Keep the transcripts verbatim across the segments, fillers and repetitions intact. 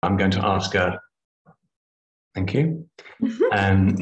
I'm going to ask her, thank you. um,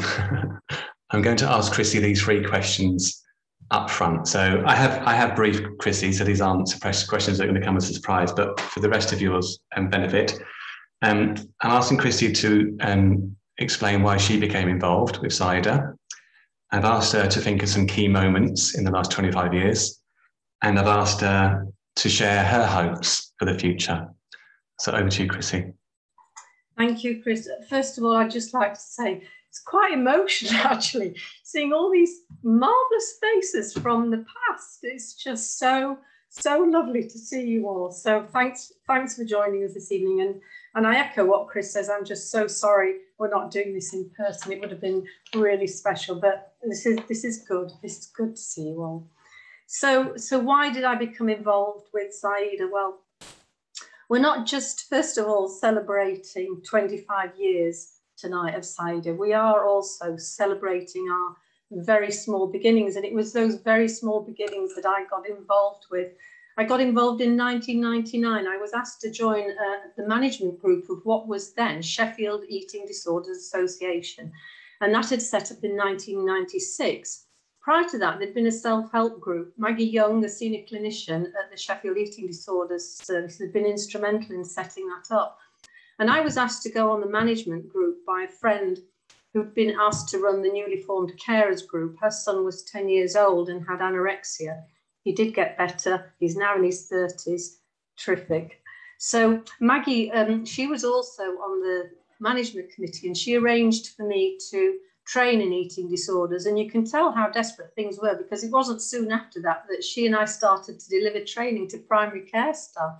I'm going to ask Chrissy these three questions up front. So I have I have briefed Chrissy, so these aren't questions that are going to come as a surprise, but for the rest of yours um, benefit, um, I'm asking Chrissy to um, explain why she became involved with CIDA. I've asked her to think of some key moments in the last twenty-five years, and I've asked her to share her hopes for the future. So over to you, Chrissy. Thank you, Chris. First of all, I'd just like to say it's quite emotional, actually, seeing all these marvellous faces from the past. It's just so, so lovely to see you all. So thanks, thanks for joining us this evening. And, and I echo what Chris says. I'm just so sorry we're not doing this in person. It would have been really special, but this is, this is good. This is good to see you all. So, so why did I become involved with CIDA? Well, we're not just, first of all, celebrating twenty-five years tonight of CIDA. We are also celebrating our very small beginnings. And it was those very small beginnings that I got involved with. I got involved in nineteen ninety-nine. I was asked to join uh, the management group of what was then Sheffield Eating Disorders Association. And that had set up in nineteen ninety-six. Prior to that, there'd been a self-help group. Maggie Young, a senior clinician at the Sheffield Eating Disorders Service, had been instrumental in setting that up. And I was asked to go on the management group by a friend who'd been asked to run the newly formed carers group. Her son was ten years old and had anorexia. He did get better. He's now in his thirties. Terrific. So Maggie, um, she was also on the management committee, and she arranged for me to train in eating disorders. And you can tell how desperate things were, because it wasn't soon after that that she and I started to deliver training to primary care staff.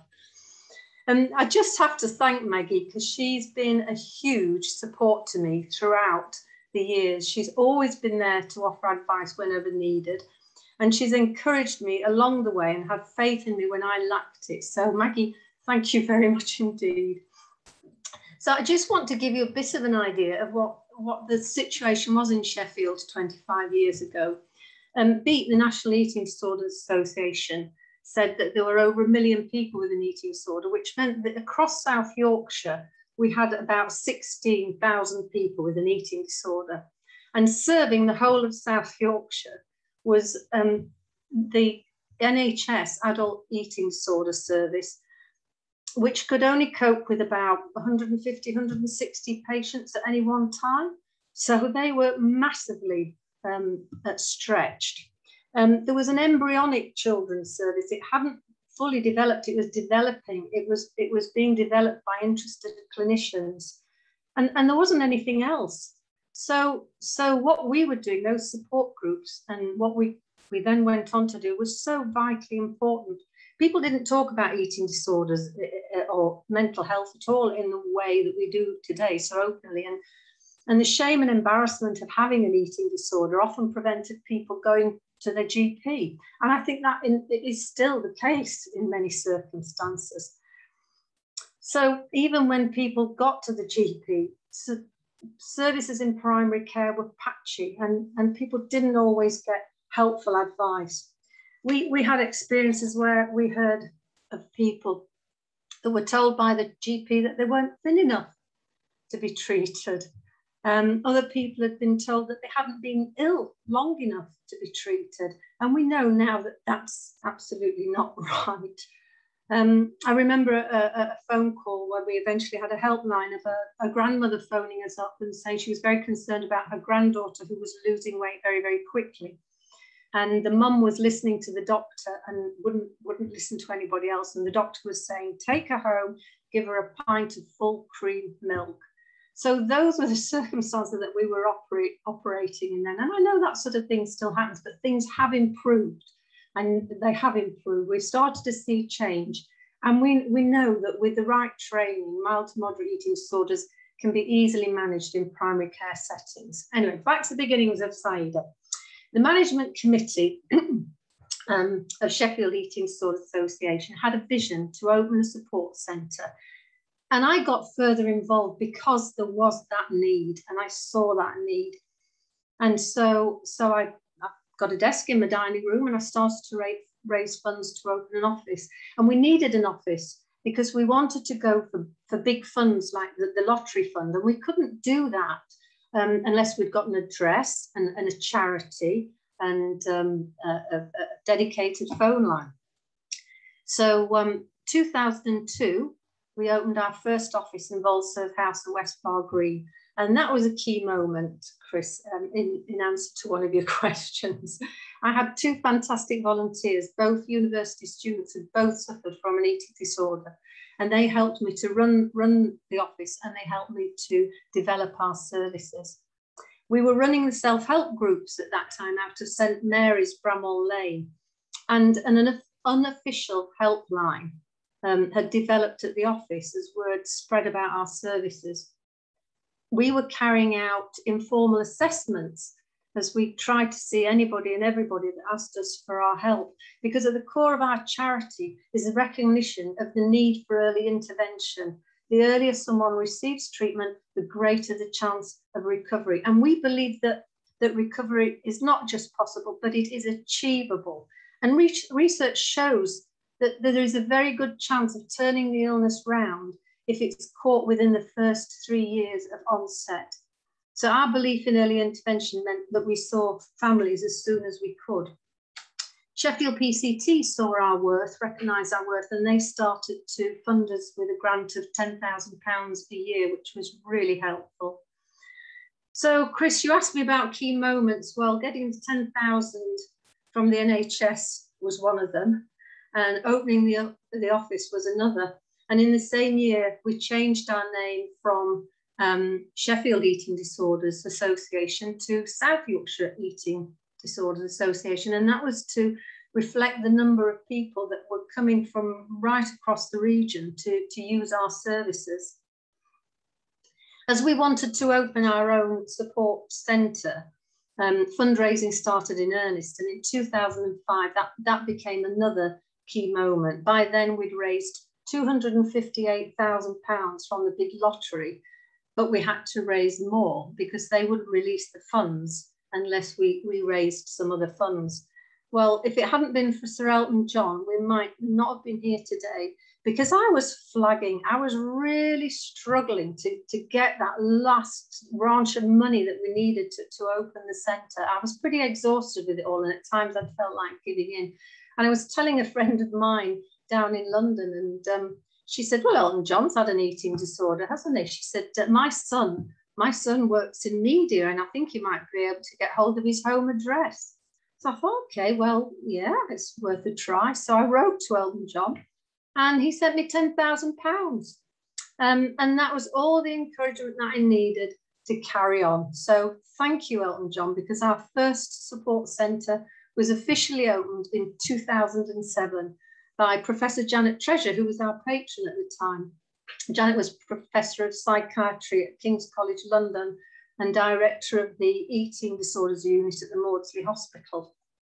And I just have to thank Maggie, because she's been a huge support to me throughout the years. She's always been there to offer advice whenever needed. And she's encouraged me along the way and had faith in me when I lacked it. So Maggie, thank you very much indeed. So I just want to give you a bit of an idea of what, what the situation was in Sheffield twenty-five years ago. Um, BEAT, the National Eating Disorders Association, said that there were over a million people with an eating disorder, which meant that across South Yorkshire, we had about sixteen thousand people with an eating disorder. And serving the whole of South Yorkshire was um, the N H S Adult Eating Disorder Service, which could only cope with about one hundred fifty, one hundred sixty patients at any one time. So they were massively um, stretched. Um, there was an embryonic children's service. It hadn't fully developed. It was developing. It was, it was being developed by interested clinicians. And, and there wasn't anything else. So, so what we were doing, those support groups, and what we, we then went on to do was so vitally important. People didn't talk about eating disorders or mental health at all in the way that we do today, so openly. And, and the shame and embarrassment of having an eating disorder often prevented people going to their G P. And I think that in, it is still the case in many circumstances. So even when people got to the G P, so services in primary care were patchy, and, and people didn't always get helpful advice. We, we had experiences where we heard of people that were told by the G P that they weren't thin enough to be treated. Um, other people had been told that they hadn't been ill long enough to be treated. And we know now that that's absolutely not right. Um, I remember a, a phone call where we eventually had a helpline of a, a grandmother phoning us up and saying she was very concerned about her granddaughter who was losing weight very, very quickly. And the mum was listening to the doctor and wouldn't, wouldn't listen to anybody else. And the doctor was saying, take her home, give her a pint of full cream milk. So those were the circumstances that we were operate, operating in then. And I know that sort of thing still happens, but things have improved, and they have improved. We've started to see change. And we, we know that with the right training, mild to moderate eating disorders can be easily managed in primary care settings. Anyway, back to the beginnings of CIDA. The management committee um, of Sheffield Eating Disorders Association had a vision to open a support centre. And I got further involved because there was that need, and I saw that need. And so, so I, I got a desk in my dining room, and I started to raise, raise funds to open an office. And we needed an office because we wanted to go for, for big funds like the, the lottery fund, and we couldn't do that um, unless we'd got an address and, and a charity and um, a, a, a dedicated phone line. So um, two thousand two, we opened our first office in Volsove House in West Bar Green. And that was a key moment, Chris, um, in, in answer to one of your questions. I had two fantastic volunteers, both university students who both suffered from an eating disorder. And they helped me to run, run the office, and they helped me to develop our services. We were running the self-help groups at that time out of Saint Mary's, Bramall Lane. And an unofficial helpline um, had developed at the office as word spread about our services. We were carrying out informal assessments as we tried to see anybody and everybody that asked us for our help, because at the core of our charity is a recognition of the need for early intervention. The earlier someone receives treatment, the greater the chance of recovery. And we believe that, that recovery is not just possible, but it is achievable. And re research shows that, that there is a very good chance of turning the illness round if it's caught within the first three years of onset. So our belief in early intervention meant that we saw families as soon as we could. Sheffield P C T saw our worth, recognised our worth, and they started to fund us with a grant of ten thousand pounds a year, which was really helpful. So Chris, you asked me about key moments. Well, getting to ten thousand from the N H S was one of them, and opening the, the office was another. And in the same year, we changed our name from um, Sheffield Eating Disorders Association to South Yorkshire Eating Disorders Association. And that was to reflect the number of people that were coming from right across the region to, to use our services. As we wanted to open our own support centre, um, fundraising started in earnest. And in two thousand five, that, that became another key moment. By then, we'd raised two hundred and fifty-eight thousand pounds from the big lottery, but we had to raise more because they wouldn't release the funds unless we, we raised some other funds. Well, if it hadn't been for Sir Elton John, we might not have been here today, because I was flagging. I was really struggling to, to get that last branch of money that we needed to, to open the centre. I was pretty exhausted with it all, and at times I felt like giving in. And I was telling a friend of mine down in London, and um, she said, well, Elton John's had an eating disorder, hasn't he? She said, my son, my son works in media, and I think he might be able to get hold of his home address. So I thought, okay, well, yeah, it's worth a try. So I wrote to Elton John, and he sent me ten thousand pounds. Um, and that was all the encouragement that I needed to carry on. So thank you, Elton John, because our first support centre was officially opened in two thousand seven by Professor Janet Treasure, who was our patron at the time. Janet was Professor of Psychiatry at King's College London and Director of the Eating Disorders Unit at the Maudsley Hospital.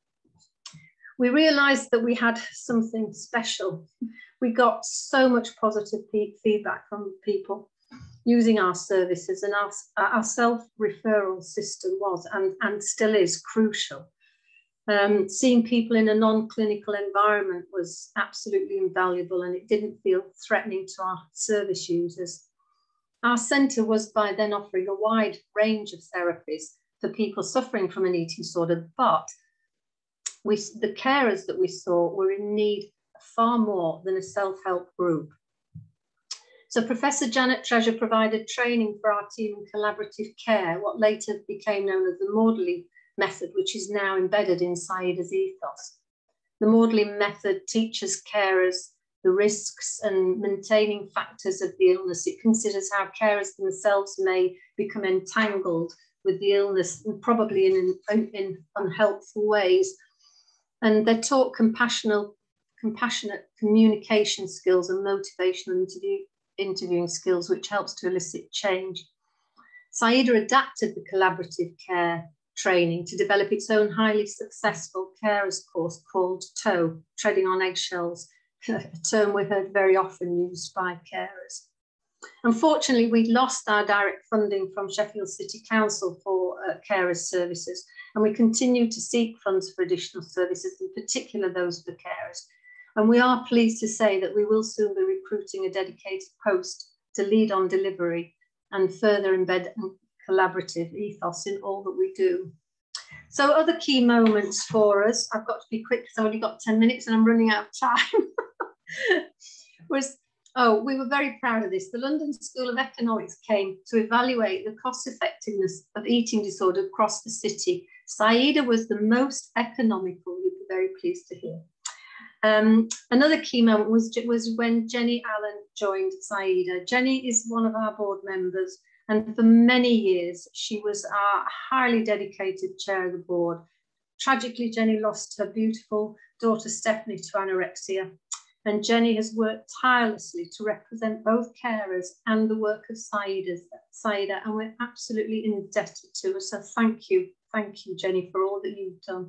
We realised that we had something special. We got so much positive feedback from people using our services, and our, our self-referral system was and, and still is crucial. Um, seeing people in a non-clinical environment was absolutely invaluable, and it didn't feel threatening to our service users. Our centre was by then offering a wide range of therapies for people suffering from an eating disorder, but we, the carers that we saw were in need of far more than a self-help group. So Professor Janet Treasure provided training for our team in collaborative care, what later became known as the Maudsley method, which is now embedded in Saida's ethos. The Maudsley method teaches carers the risks and maintaining factors of the illness. It considers how carers themselves may become entangled with the illness, and probably in, in, in unhelpful ways. And they're taught compassionate, compassionate communication skills and motivational interview, interviewing skills, which helps to elicit change. Saida adapted the collaborative care training to develop its own highly successful carers course called TOE, Treading on Eggshells, a term we heard very often used by carers. Unfortunately, we lost our direct funding from Sheffield City Council for uh, carers services, and we continue to seek funds for additional services, in particular those for carers. And we are pleased to say that we will soon be recruiting a dedicated post to lead on delivery and further embed a collaborative ethos in all that we do. So other key moments for us, I've got to be quick because I've only got ten minutes and I'm running out of time, was, oh, we were very proud of this. The London School of Economics came to evaluate the cost effectiveness of eating disorder across the city. Saida was the most economical, you'll be very pleased to hear. Um, another key moment was, was when Jenny Allen joined Saida. Jenny is one of our board members, and for many years, she was our highly dedicated chair of the board. Tragically, Jenny lost her beautiful daughter Stephanie to anorexia, and Jenny has worked tirelessly to represent both carers and the work of Saida, Saida, and we're absolutely indebted to her. So thank you, thank you, Jenny, for all that you've done.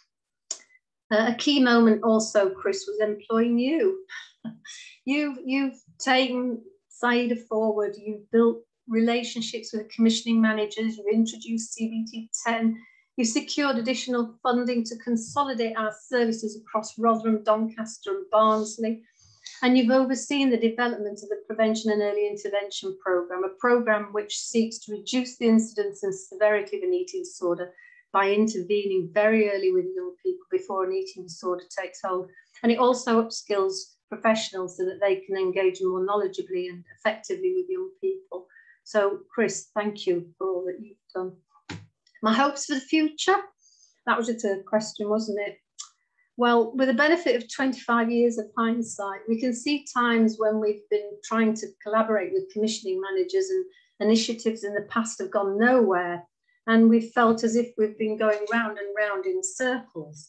Uh, a key moment also, Chris, was employing you. you've, you've taken Saida forward, you've built relationships with commissioning managers, you've introduced C B T ten, you've secured additional funding to consolidate our services across Rotherham, Doncaster and Barnsley, and you've overseen the development of the Prevention and Early Intervention Programme, a programme which seeks to reduce the incidence and severity of an eating disorder by intervening very early with young people before an eating disorder takes hold. And it also upskills professionals so that they can engage more knowledgeably and effectively with young people. So, Chris, thank you for all that you've done. My hopes for the future? That was your third question, wasn't it? Well, with the benefit of twenty-five years of hindsight, we can see times when we've been trying to collaborate with commissioning managers and initiatives in the past have gone nowhere. And we've felt as if we've been going round and round in circles.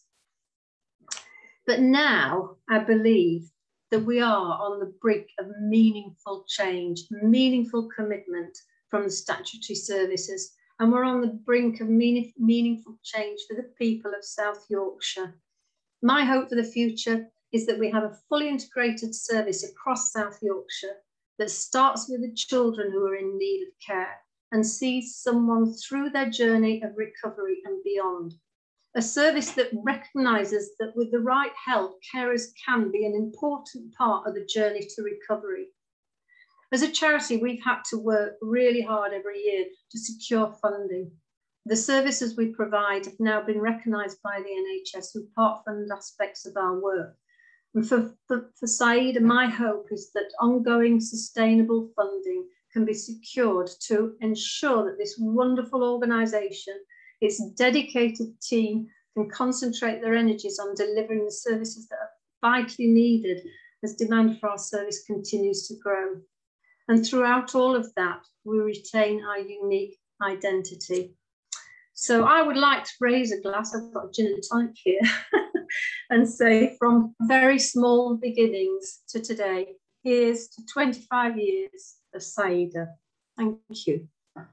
But now I believe that we are on the brink of meaningful change, meaningful commitment from the statutory services. And we're on the brink of meaning, meaningful change for the people of South Yorkshire. My hope for the future is that we have a fully integrated service across South Yorkshire that starts with the children who are in need of care and sees someone through their journey of recovery and beyond. A service that recognises that with the right help, carers can be an important part of the journey to recovery. As a charity, we've had to work really hard every year to secure funding. The services we provide have now been recognised by the N H S who part-fund aspects of our work. And for, for, for Saida, my hope is that ongoing sustainable funding can be secured to ensure that this wonderful organisation, its dedicated team, can concentrate their energies on delivering the services that are vitally needed as demand for our service continues to grow. And throughout all of that, we retain our unique identity. So I would like to raise a glass, I've got a gin and tonic here, and say from very small beginnings to today, here's to twenty-five years of Saida. Thank you.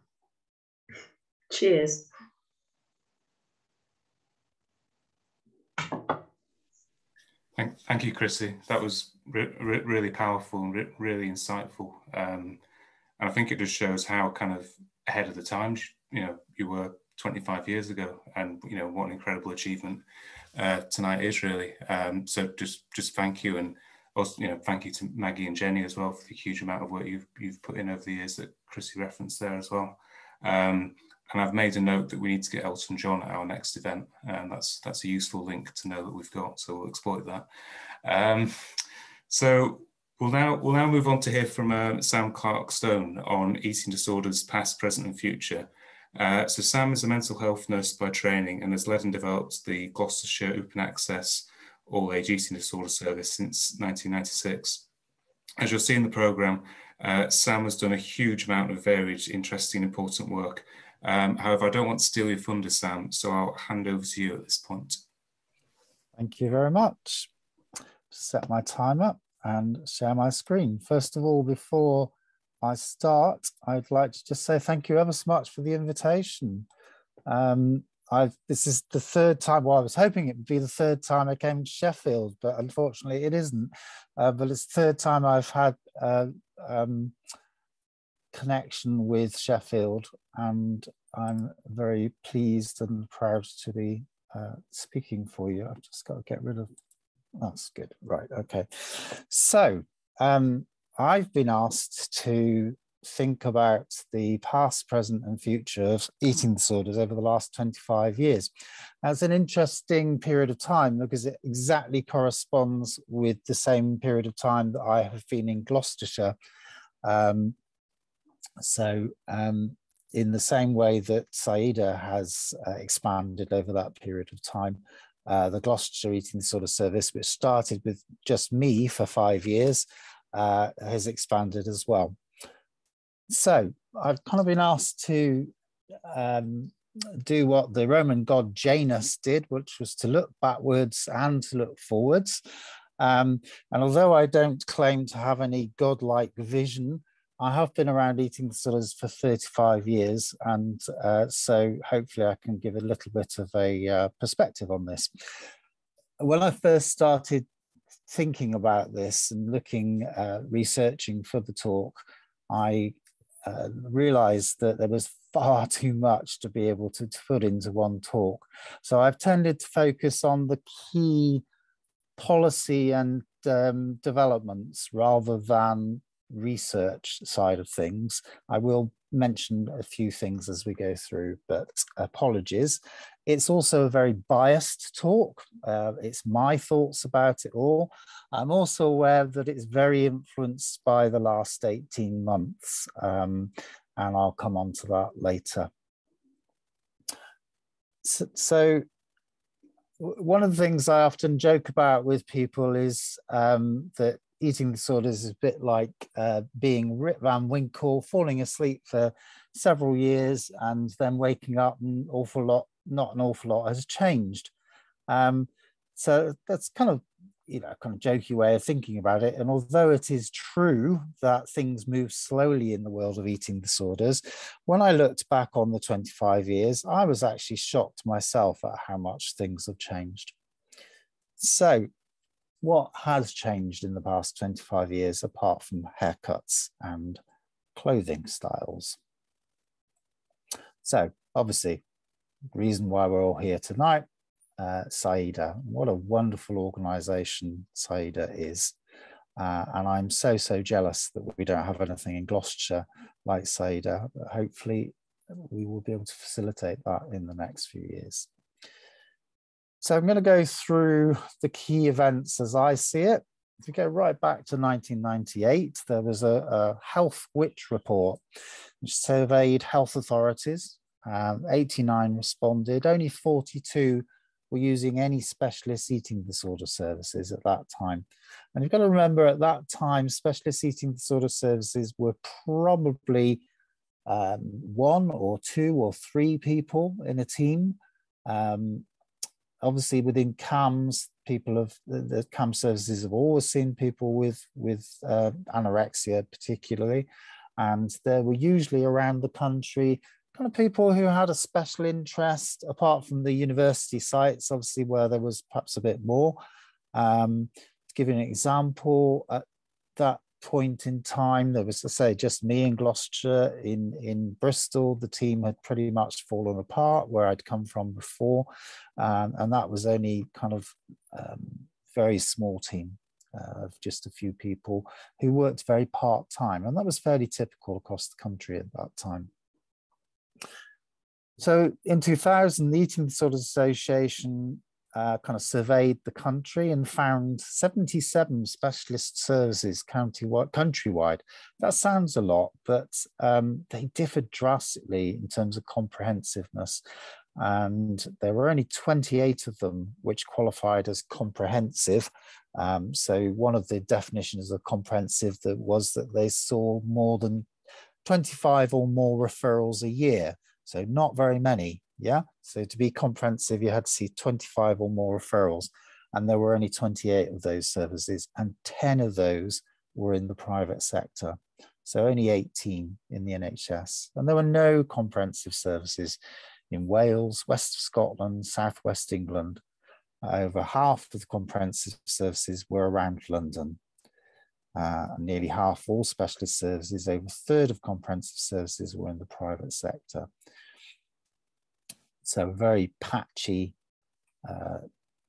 Cheers. Thank, thank you, Chrissy. That was re re really powerful and re really insightful. Um, and I think it just shows how kind of ahead of the time, you know, you were twenty-five years ago, and you know what an incredible achievement uh, tonight is really. Um, so just just thank you, and also you know thank you to Maggie and Jenny as well for the huge amount of work you've you've put in over the years that Chrissy referenced there as well. Um, and I've made a note that we need to get Elton John at our next event, and that's that's a useful link to know that we've got. So we'll exploit that. Um, so we'll now we'll now move on to hear from uh, Sam Clark-Stone on eating disorders, past, present, and future. Uh, so Sam is a mental health nurse by training and has led and developed the Gloucestershire Open Access All-Age Eating Disorder Service since nineteen ninety-six. As you'll see in the programme, uh, Sam has done a huge amount of varied, interesting, important work. Um, however, I don't want to steal your thunder, Sam, so I'll hand over to you at this point. Thank you very much. Set my time up and share my screen. First of all, before I start, I'd like to just say thank you ever so much for the invitation. Um, I've, this is the third time, well, I was hoping it would be the third time I came to Sheffield, but unfortunately it isn't. Uh, but it's the third time I've had uh, um, connection with Sheffield, and I'm very pleased and proud to be uh, speaking for you. I've just got to get rid of That's good. Right. Okay. So um, I've been asked to think about the past, present, and future of eating disorders over the last twenty-five years. That's an interesting period of time because it exactly corresponds with the same period of time that I have been in Gloucestershire. Um, so um, in the same way that Saida has uh, expanded over that period of time, Uh, the Gloucestershire Eating Disorder Service, which started with just me for five years, uh, has expanded as well. So I've kind of been asked to um, do what the Roman god Janus did, which was to look backwards and to look forwards. Um, and although I don't claim to have any godlike vision, I have been around eating disorders for thirty-five years, and uh, so hopefully I can give a little bit of a uh, perspective on this. When I first started thinking about this and looking, uh, researching for the talk, I uh, realized that there was far too much to be able to, to put into one talk. So I've tended to focus on the key policy and um, developments rather than research side of things. I will mention a few things as we go through, but apologies. It's also a very biased talk. Uh, it's my thoughts about it all. I'm also aware that it's very influenced by the last eighteen months, um, and I'll come on to that later. So, so one of the things I often joke about with people is um, that eating disorders is a bit like uh, being Rip Van Winkle, falling asleep for several years and then waking up and an awful lot, not an awful lot has changed. Um, so that's kind of, you know, kind of jokey way of thinking about it. And although it is true that things move slowly in the world of eating disorders, when I looked back on the twenty-five years, I was actually shocked myself at how much things have changed. So what has changed in the past twenty-five years apart from haircuts and clothing styles? So obviously, the reason why we're all here tonight, uh, Saida. What a wonderful organisation Saida is. Uh, and I'm so, so jealous that we don't have anything in Gloucestershire like Saida. But hopefully we will be able to facilitate that in the next few years. So I'm going to go through the key events as I see it. If you go right back to nineteen ninety-eight, there was a, a Health Witch report which surveyed health authorities. Um, eighty-nine responded, only forty-two were using any specialist eating disorder services at that time. And you've got to remember at that time, specialist eating disorder services were probably um, one or two or three people in a team. Um, Obviously, within C A M S, people have the, the C A M S services have always seen people with with uh, anorexia, particularly, and there were usually around the country kind of people who had a special interest, apart from the university sites, obviously where there was perhaps a bit more. Um, to give you an example, at that point in time, there was, to say, just me in Gloucestershire. In in Bristol, the team had pretty much fallen apart where I'd come from before, um, and that was only kind of um, very small team uh, of just a few people who worked very part-time, and that was fairly typical across the country at that time. So in two thousand, the Eating Disorders Association Uh, kind of surveyed the country and found seventy-seven specialist services county-wide, countrywide. That sounds a lot, but um, they differed drastically in terms of comprehensiveness. And there were only twenty-eight of them which qualified as comprehensive. Um, so one of the definitions of comprehensive that was that they saw more than twenty-five or more referrals a year. So not very many. Yeah, so to be comprehensive, you had to see twenty-five or more referrals, and there were only twenty-eight of those services, and ten of those were in the private sector. So only eighteen in the N H S. And there were no comprehensive services in Wales, West of Scotland, South West England. Over half of the comprehensive services were around London. Uh, nearly half all specialist services, over a third of comprehensive services were in the private sector. So a very patchy uh,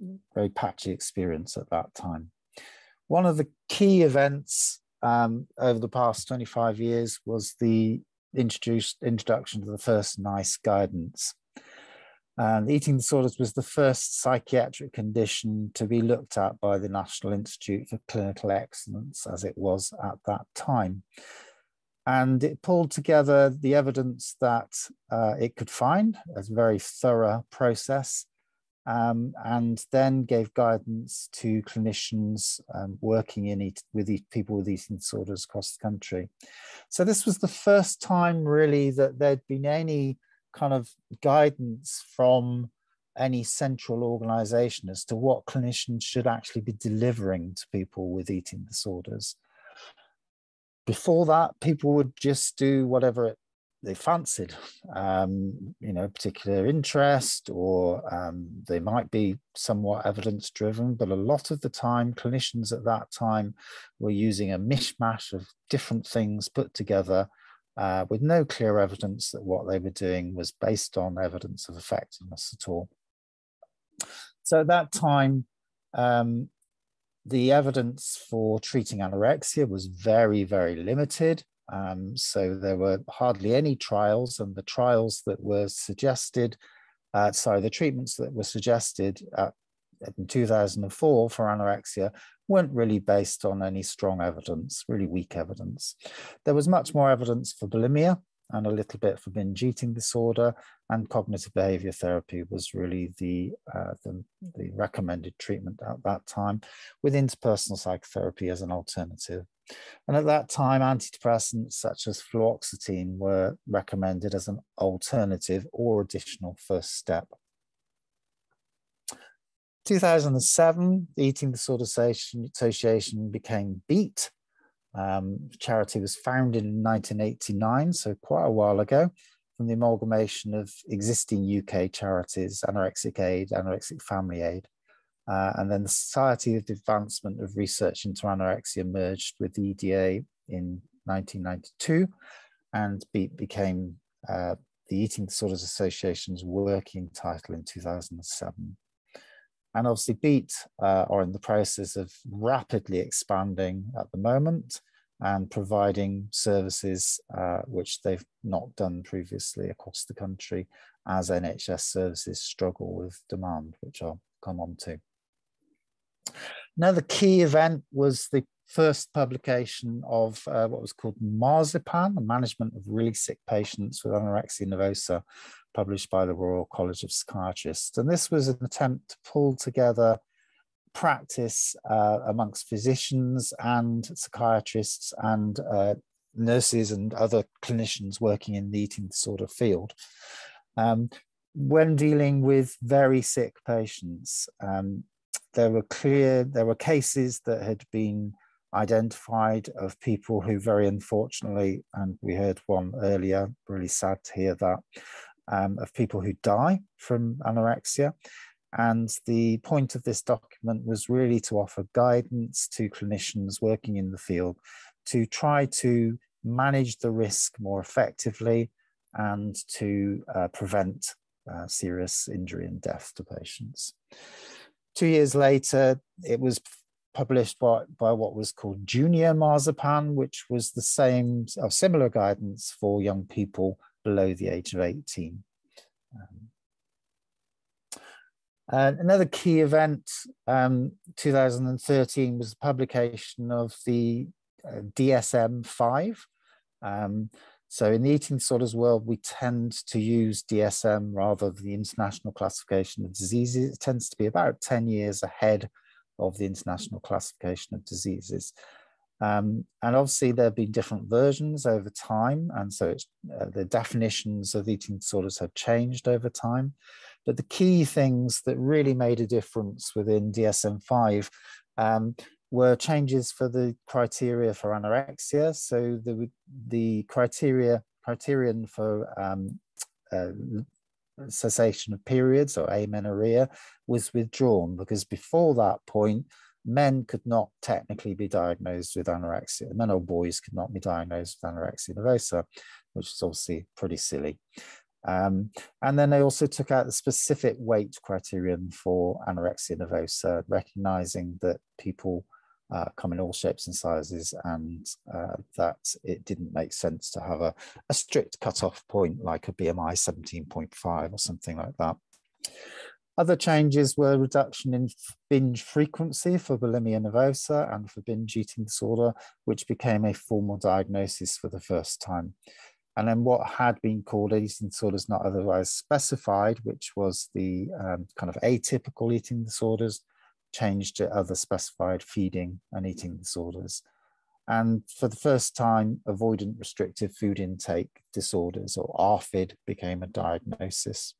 very patchy experience at that time. One of the key events um, over the past twenty-five years was the introduced introduction of the first NICE guidance. And eating disorders was the first psychiatric condition to be looked at by the National Institute for Clinical Excellence, as it was at that time. And it pulled together the evidence that uh, it could find, as a very thorough process, um, and then gave guidance to clinicians um, working in eat, with eat, people with eating disorders across the country. So this was the first time really that there'd been any kind of guidance from any central organization as to what clinicians should actually be delivering to people with eating disorders. Before that, people would just do whatever it, they fancied, um, you know, particular interest, or um, they might be somewhat evidence driven, but a lot of the time, clinicians at that time were using a mishmash of different things put together uh, with no clear evidence that what they were doing was based on evidence of effectiveness at all. So at that time, um, the evidence for treating anorexia was very, very limited. Um, so there were hardly any trials, and the trials that were suggested, uh, sorry, the treatments that were suggested at, in two thousand four for anorexia weren't really based on any strong evidence, really weak evidence. There was much more evidence for bulimia and a little bit for binge eating disorder, and cognitive behavior therapy was really the, uh, the, the recommended treatment at that time, with interpersonal psychotherapy as an alternative. And at that time, antidepressants such as fluoxetine were recommended as an alternative or additional first step. two thousand seven, the Eating Disorder Association became BEAT. Um, the charity was founded in nineteen eighty-nine, so quite a while ago, from the amalgamation of existing U K charities, Anorexic Aid, Anorexic Family Aid. Uh, and then the Society of the Advancement of Research into Anorexia merged with the E D A in nineteen ninety-two, and BEAT became uh, the Eating Disorders Association's working title in two thousand seven. And obviously BEAT uh, are in the process of rapidly expanding at the moment and providing services uh, which they've not done previously across the country, as N H S services struggle with demand, which I'll come on to. Another key event was the first publication of uh, what was called Marzipan, the management of really sick patients with anorexia nervosa, published by the Royal College of Psychiatrists. And this was an attempt to pull together practice uh, amongst physicians and psychiatrists and uh, nurses and other clinicians working in the eating disorder field. Um, when dealing with very sick patients, um, there were clear, there were cases that had been identified of people who very unfortunately, and we heard one earlier, really sad to hear that, um, of people who die from anorexia. And the point of this document was really to offer guidance to clinicians working in the field to try to manage the risk more effectively and to uh, prevent uh, serious injury and death to patients. Two years later, it was published by, by what was called Junior Marzipan, which was the same, or similar guidance for young people below the age of eighteen. Um, uh, another key event, um, two thousand thirteen, was the publication of the uh, D S M five. Um, so in the eating disorders world, we tend to use D S M rather than the International Classification of Diseases. It tends to be about ten years ahead of the International Classification of Diseases. Um, and obviously there have been different versions over time, and so it's, uh, the definitions of eating disorders have changed over time. But the key things that really made a difference within D S M five um, were changes for the criteria for anorexia. So the, the criteria criterion for um, uh, cessation of periods, or amenorrhea, was withdrawn, because before that point, men could not technically be diagnosed with anorexia. Men or boys could not be diagnosed with anorexia nervosa, which is obviously pretty silly. Um, and then they also took out the specific weight criterion for anorexia nervosa, recognizing that people uh, come in all shapes and sizes, and uh, that it didn't make sense to have a, a strict cutoff point like a B M I seventeen point five or something like that. Other changes were reduction in binge frequency for bulimia nervosa and for binge eating disorder, which became a formal diagnosis for the first time. And then what had been called eating disorders not otherwise specified, which was the um, kind of atypical eating disorders, changed to other specified feeding and eating disorders. And for the first time, avoidant restrictive food intake disorders, or A R F I D, became a diagnosis.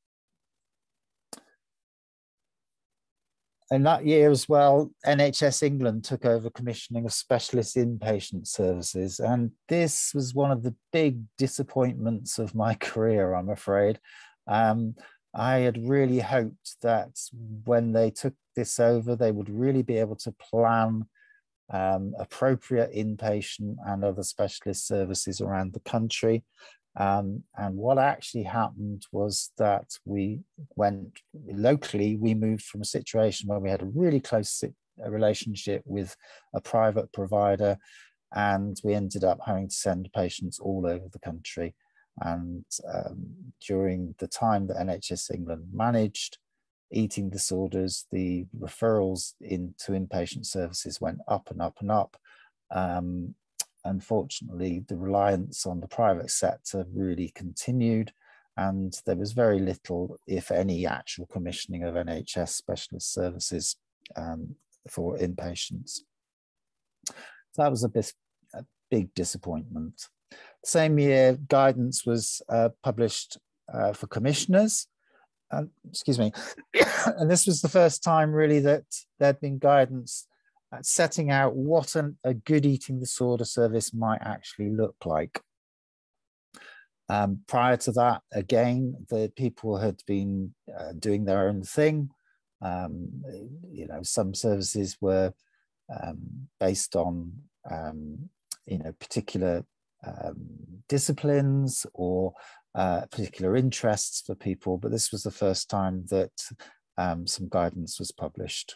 In that year as well, N H S England took over commissioning of specialist inpatient services. And this was one of the big disappointments of my career, I'm afraid. Um, I had really hoped that when they took this over, they would really be able to plan um, appropriate inpatient and other specialist services around the country. Um, and what actually happened was that we went locally, we moved from a situation where we had a really close relationship with a private provider, and we ended up having to send patients all over the country. And um, during the time that N H S England managed eating disorders, the referrals into inpatient services went up and up and up. Um, Unfortunately, the reliance on the private sector really continued, and there was very little, if any, actual commissioning of N H S specialist services um, for inpatients. So that was a, bit, a big disappointment. Same year, guidance was uh, published uh, for commissioners. Uh, excuse me. And this was the first time really that there'd been guidance setting out what an, a good eating disorder service might actually look like. Um, prior to that, again, the people had been uh, doing their own thing. Um, you know, some services were um, based on, um, you know, particular um, disciplines or uh, particular interests for people, but this was the first time that um, some guidance was published.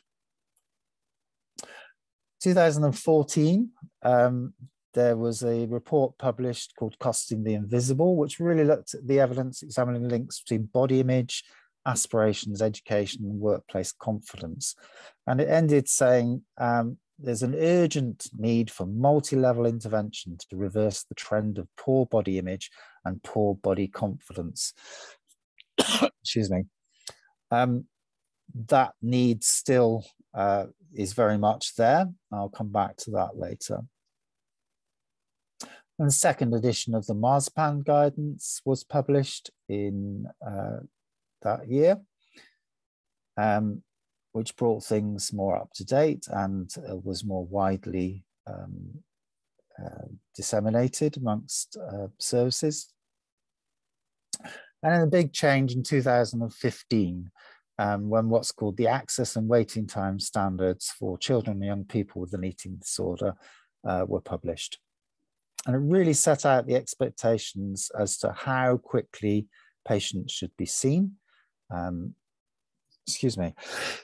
two thousand fourteen, um, there was a report published called Costing the Invisible, which really looked at the evidence examining links between body image, aspirations, education, and workplace confidence. And it ended saying um, there's an urgent need for multi-level intervention to reverse the trend of poor body image and poor body confidence. Excuse me. Um, that need still uh, is very much there. I'll come back to that later. And the second edition of the Marspan guidance was published in uh, that year, um, which brought things more up to date and uh, was more widely um, uh, disseminated amongst uh, services. And then a big change in two thousand fifteen, um, when what's called the access and waiting time standards for children and young people with an eating disorder uh, were published. And it really set out the expectations as to how quickly patients should be seen. Um, excuse me.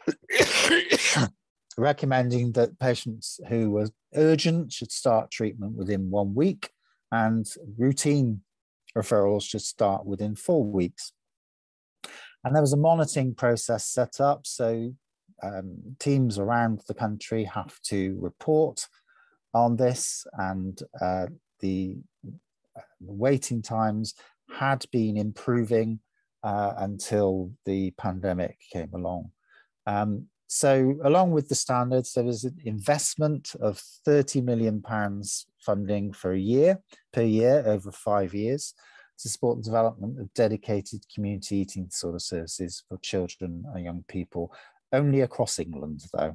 Recommending that patients who were urgent should start treatment within one week, and routine referrals should start within four weeks. And there was a monitoring process set up, so um, teams around the country have to report on this, and uh, the waiting times had been improving uh, until the pandemic came along. Um, so along with the standards, there was an investment of thirty million pounds funding for a year, per year over five years to support the development of dedicated community eating disorder services for children and young people, only across England though.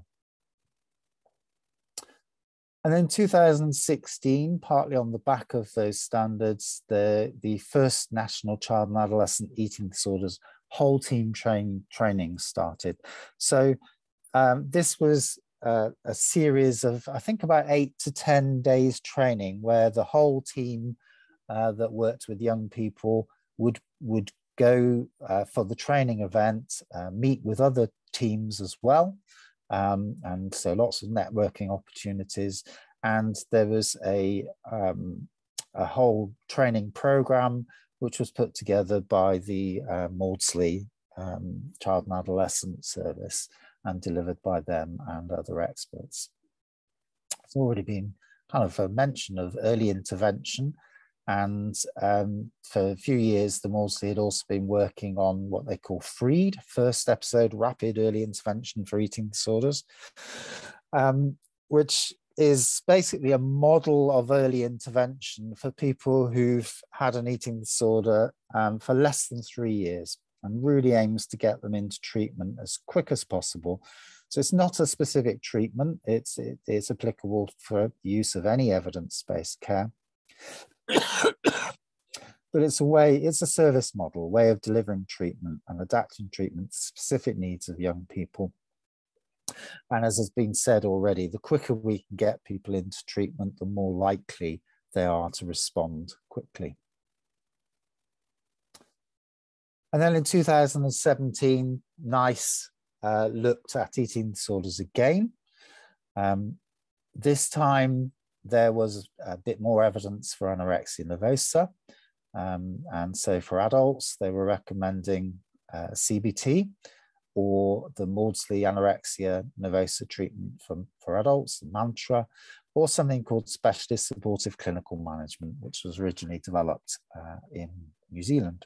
And then two thousand sixteen, partly on the back of those standards, the, the first National Child and Adolescent Eating Disorders whole team train, training started. So um, this was uh, a series of, I think, about eight to ten days training where the whole team uh, that worked with young people would, would go uh, for the training event, uh, meet with other teams as well. Um, and so lots of networking opportunities. And there was a, um, a whole training program which was put together by the uh, Maudsley um, Child and Adolescent Service and delivered by them and other experts. It's already been kind of a mention of early intervention. And um, for a few years, the Maudsley had also been working on what they call FREED, First Episode Rapid Early Intervention for Eating Disorders, um, which is basically a model of early intervention for people who've had an eating disorder um, for less than three years and really aims to get them into treatment as quick as possible. So it's not a specific treatment, it's, it, it's applicable for the use of any evidence-based care. But it's a way, it's a service model, way of delivering treatment and adapting treatment to specific needs of young people. And as has been said already, the quicker we can get people into treatment, the more likely they are to respond quickly. And then in two thousand seventeen, NICE uh, looked at eating disorders again. Um, this time there was a bit more evidence for anorexia nervosa. Um, and so for adults, they were recommending uh, C B T, or the Maudsley anorexia nervosa treatment for, for adults, MANTRA, or something called specialist supportive clinical management, which was originally developed uh, in New Zealand.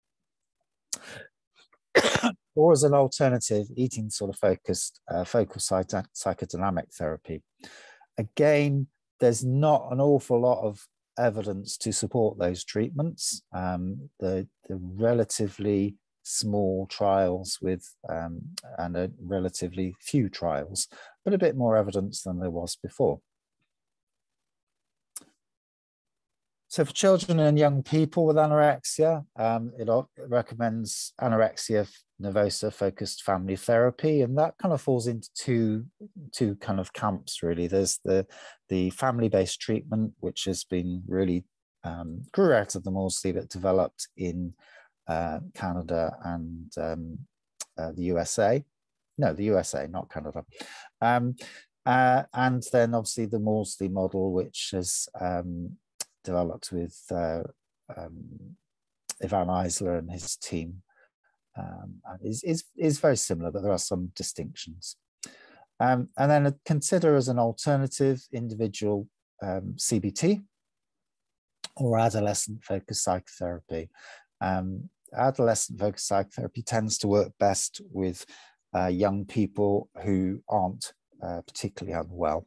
Or as an alternative, eating disorder focused uh, focal psychodynamic therapy. Again, there's not an awful lot of evidence to support those treatments. Um, the, the relatively small trials with um, and a relatively few trials, but a bit more evidence than there was before. So for children and young people with anorexia, um, it recommends anorexia nervosa focused family therapy, and that kind of falls into two, two kind of camps really. There's the, the family-based treatment, which has been really um, grew out of the Maudsley, but developed in uh, Canada and um, uh, the U S A. No, the U S A, not Canada. Um, uh, and then obviously the Maudsley model, which has um, developed with uh, um, Ivan Eisler and his team, um, and is, is, is very similar, but there are some distinctions. Um, and then consider as an alternative individual um, C B T or adolescent-focused psychotherapy. Um, adolescent-focused psychotherapy tends to work best with uh, young people who aren't uh, particularly unwell.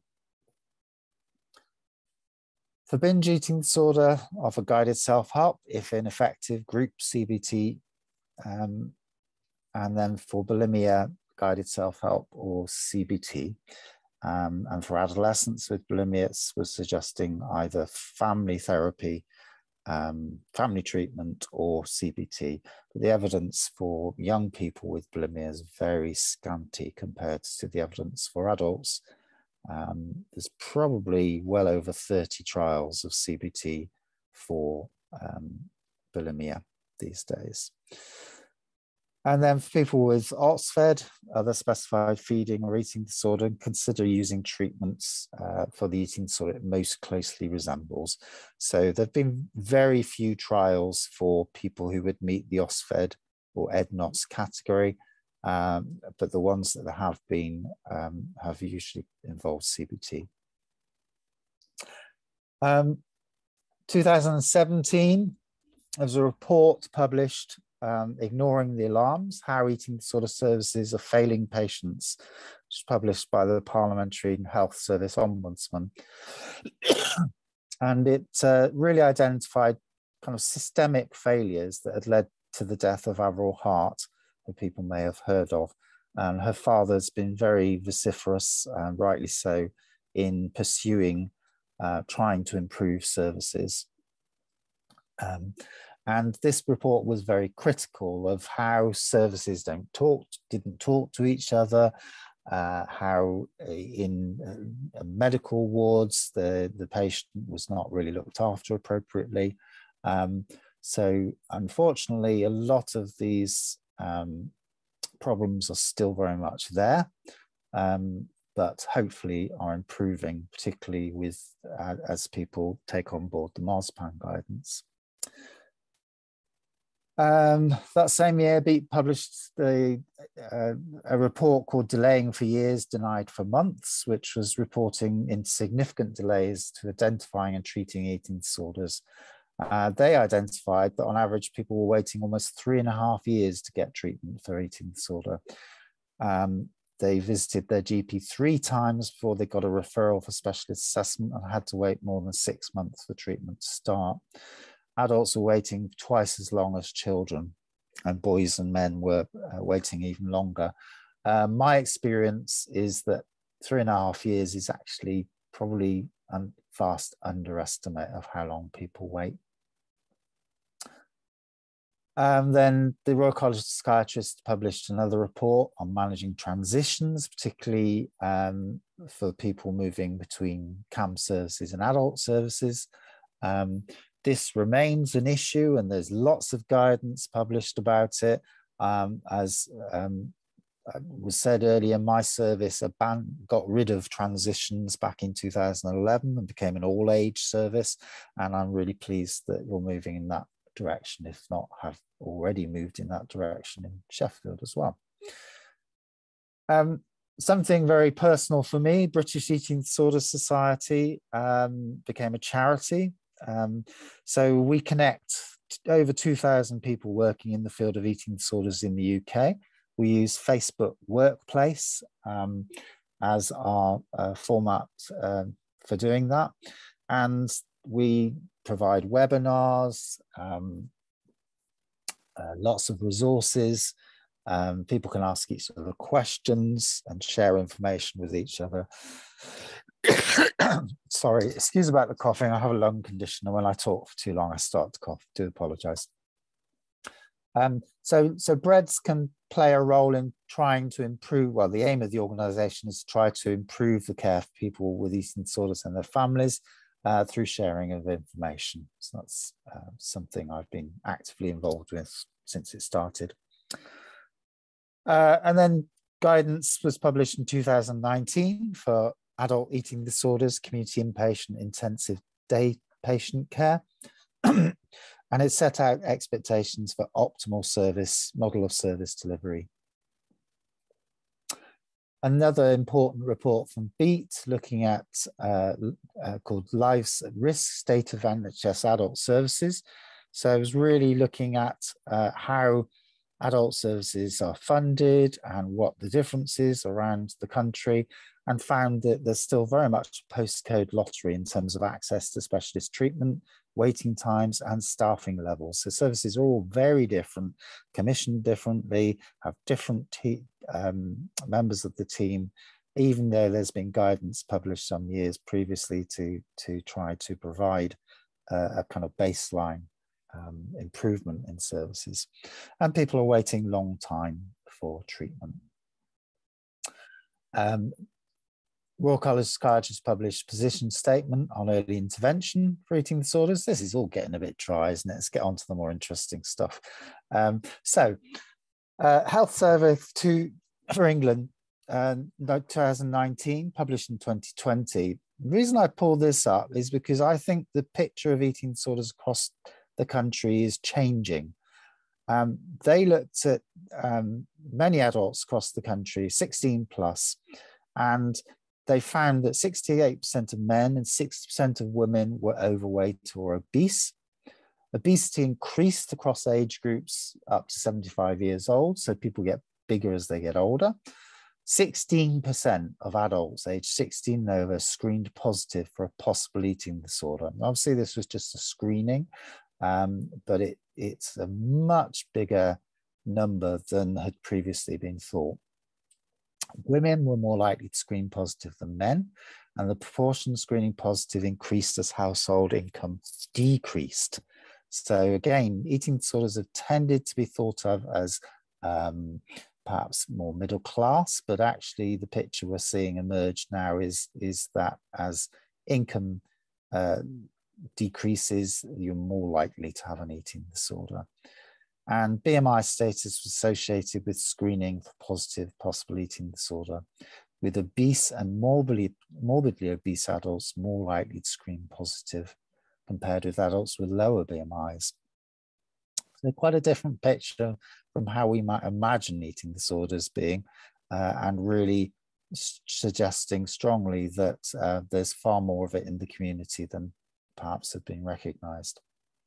For binge eating disorder, offer guided self-help, if ineffective, group C B T, um, and then for bulimia, guided self-help or C B T. Um, and for adolescents with bulimia, we're suggesting either family therapy, um, family treatment, or C B T. But the evidence for young people with bulimia is very scanty compared to the evidence for adults. Um, there's probably well over thirty trials of C B T for um, bulimia these days. And then for people with OSFED, other specified feeding or eating disorder, consider using treatments uh, for the eating disorder it most closely resembles. So there have been very few trials for people who would meet the OSFED or E D N O S category. Um, but the ones that have been um, have usually involved C B T. Um, two thousand seventeen, there was a report published um, ignoring the alarms, how eating disorder services are failing patients, which was published by the Parliamentary Health Service Ombudsman. And it uh, really identified kind of systemic failures that had led to the death of Avril Hart, that people may have heard of. And her father's been very vociferous, and rightly so, in pursuing, uh, trying to improve services. Um, and this report was very critical of how services don't talk, didn't talk to each other, uh, how in uh, medical wards, the, the patient was not really looked after appropriately. Um, So unfortunately, a lot of these um, problems are still very much there, um, but hopefully are improving, particularly with uh, as people take on board the MARSPAN guidance. Um, that same year, Beat published the, uh, a report called Delaying for Years, Denied for Months, which was reporting insignificant delays to identifying and treating eating disorders. Uh, they identified that on average, people were waiting almost three and a half years to get treatment for eating disorder. Um, they visited their G P three times before they got a referral for specialist assessment and had to wait more than six months for treatment to start. Adults were waiting twice as long as children, and boys and men were uh, waiting even longer. Uh, my experience is that three and a half years is actually probably a vast underestimate of how long people wait. Um, then the Royal College of Psychiatrists published another report on managing transitions, particularly um, for people moving between C A M services and adult services. Um, this remains an issue, and there's lots of guidance published about it. Um, as um, was said earlier, my service got rid of transitions back in two thousand eleven and became an all-age service, and I'm really pleased that you're moving in that direction, if not have already moved in that direction in Sheffield as well. Um, something very personal for me, British Eating Disorder Society um, became a charity. Um, so we connect over two thousand people working in the field of eating disorders in the U K. We use Facebook Workplace um, as our uh, format uh, for doing that. And we provide webinars, um, uh, lots of resources. Um, people can ask each other questions and share information with each other. Sorry, excuse about the coughing. I have a lung condition, and when I talk for too long, I start to cough. Do apologise. Um, so, so breads can play a role in trying to improve, well, the aim of the organisation is to try to improve the care for people with eating disorders and their families uh, through sharing of information. So that's uh, something I've been actively involved with since it started. Uh, and then guidance was published in two thousand nineteen for adult eating disorders, community inpatient intensive day patient care. And it set out expectations for optimal service, model of service delivery. Another important report from Beat looking at uh, uh, called Lives at Risk, State of N H S Adult Services. So I was really looking at uh, how adult services are funded and what the difference is around the country, and found that there's still very much postcode lottery in terms of access to specialist treatment, waiting times and staffing levels. So services are all very different, commissioned differently, have different um, members of the team, even though there's been guidance published some years previously to, to try to provide uh, a kind of baseline um, improvement in services. And people are waiting long time for treatment. Um, Royal College of Psychiatrists published position statement on early intervention for eating disorders. This is all getting a bit dry, isn't it? Let's get on to the more interesting stuff. Um, so, uh, Health Survey to, for England, uh, two thousand nineteen, published in twenty twenty. The reason I pull this up is because I think the picture of eating disorders across the country is changing. Um, they looked at um, many adults across the country, sixteen plus, and they found that sixty-eight percent of men and sixty percent of women were overweight or obese. Obesity increased across age groups up to seventy-five years old, so people get bigger as they get older. sixteen percent of adults aged sixteen and over screened positive for a possible eating disorder. And obviously, this was just a screening, um, but it, it's a much bigger number than had previously been thought. Women were more likely to screen positive than men, and the proportion screening positive increased as household income decreased. So again, eating disorders have tended to be thought of as um, perhaps more middle class, but actually the picture we're seeing emerge now is, is that as income uh, decreases, you're more likely to have an eating disorder. And B M I status was associated with screening for positive possible eating disorder, with obese and morbidly, morbidly obese adults more likely to screen positive compared with adults with lower B M Is. So quite a different picture from how we might imagine eating disorders being, uh, and really suggesting strongly that uh, there's far more of it in the community than perhaps have been recognised.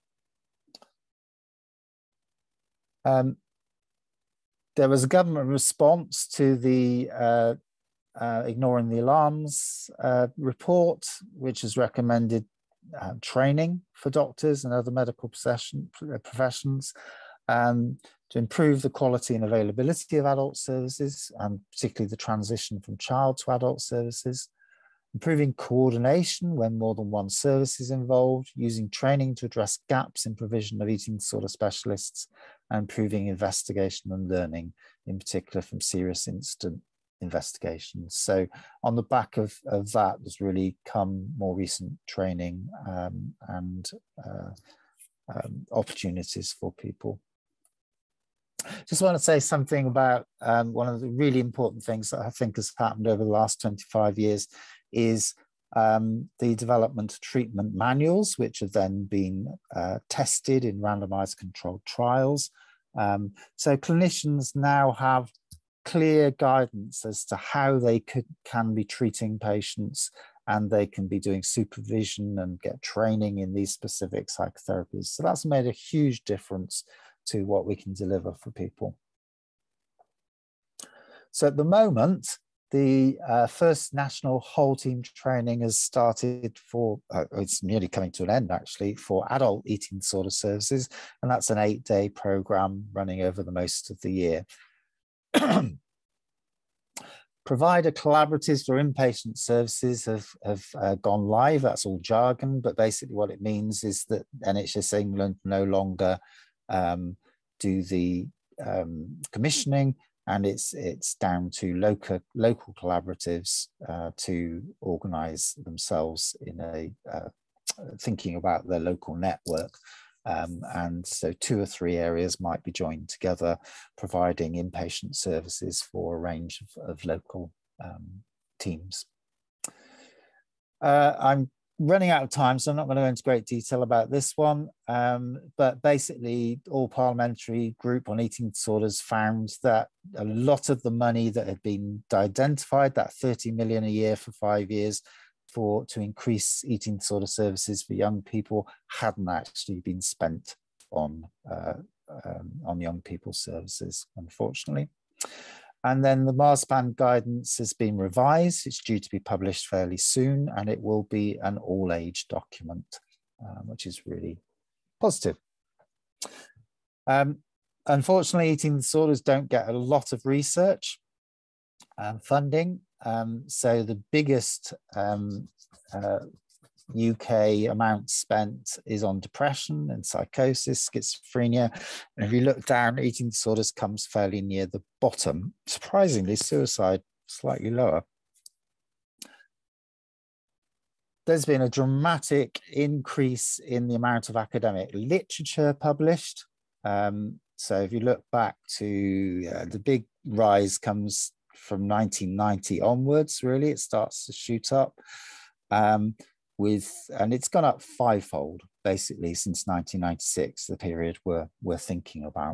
Um, there was a government response to the uh, uh, Ignoring the Alarms uh, report, which has recommended uh, training for doctors and other medical profession, professions um, to improve the quality and availability of adult services, and particularly the transition from child to adult services, improving coordination when more than one service is involved, using training to address gaps in provision of eating disorder specialists, and improving investigation and learning, in particular from serious incident investigations. So on the back of, of that, there's really come more recent training um, and uh, um, opportunities for people. Just want to say something about um, one of the really important things that I think has happened over the last twenty-five years is um, the development of treatment manuals, which have then been uh, tested in randomized controlled trials. Um, so clinicians now have clear guidance as to how they could, can be treating patients, and they can be doing supervision and get training in these specific psychotherapies. So that's made a huge difference to what we can deliver for people. So at the moment, the uh, first national whole team training has started for, uh, it's nearly coming to an end actually, for adult eating disorder services, and that's an eight day program running over the most of the year. Provider collaboratives for inpatient services have, have uh, gone live. That's all jargon, but basically what it means is that N H S England no longer um, do the um, commissioning, and it's it's down to local local collaboratives uh, to organise themselves in a uh, thinking about their local network. Um, and so two or three areas might be joined together, providing inpatient services for a range of, of local um, teams. Uh, I'm running out of time, so I'm not going to go into great detail about this one. Um, but basically, All Parliamentary Group on Eating Disorders found that a lot of the money that had been identified, that thirty million a year for five years, for to increase eating disorder services for young people, hadn't actually been spent on uh, um, on young people's services, unfortunately. And then the Marspan guidance has been revised. It's due to be published fairly soon, and it will be an all-age document, um, which is really positive. Um, unfortunately, eating disorders don't get a lot of research and funding. Um, so the biggest um, uh, U K amount spent is on depression and psychosis, schizophrenia. And if you look down, eating disorders comes fairly near the bottom. Surprisingly, suicide slightly lower. There's been a dramatic increase in the amount of academic literature published. Um, so if you look back to uh, the big rise comes from nineteen ninety onwards, really, it starts to shoot up. Um, with, and it's gone up fivefold, basically, since nineteen ninety-six, the period we're, we're thinking about.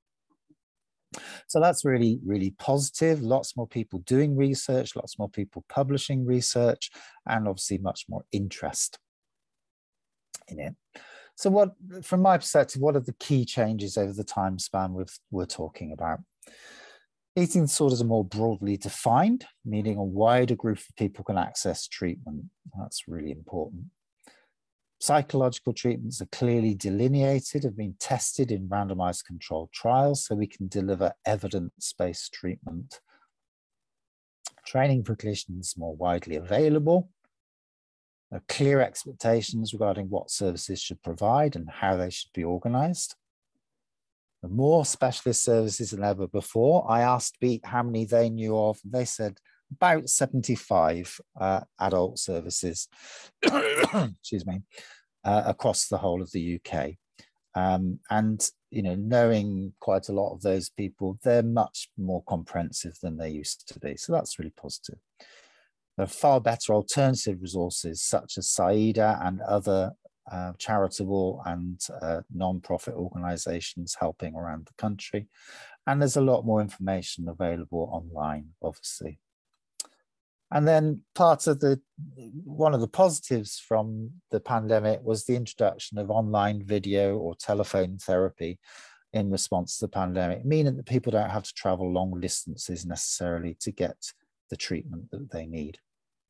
So that's really, really positive. Lots more people doing research, lots more people publishing research, and obviously much more interest in it. So what, from my perspective, what are the key changes over the time span we've, we're talking about? Eating disorders are more broadly defined, meaning a wider group of people can access treatment. That's really important. Psychological treatments are clearly delineated, have been tested in randomized controlled trials, so we can deliver evidence-based treatment. Training for clinicians is more widely available. There are clear expectations regarding what services should provide and how they should be organized. There are more specialist services than ever before. I asked Beat how many they knew of, and they said about seventy-five uh, adult services, excuse me, uh, across the whole of the U K. Um, and, you know, knowing quite a lot of those people, they're much more comprehensive than they used to be. So that's really positive. There are far better alternative resources such as SAIDA and other uh, charitable and uh, non-profit organisations helping around the country. And there's a lot more information available online, obviously. And then part of the, one of the positives from the pandemic was the introduction of online video or telephone therapy in response to the pandemic, meaning that people don't have to travel long distances necessarily to get the treatment that they need.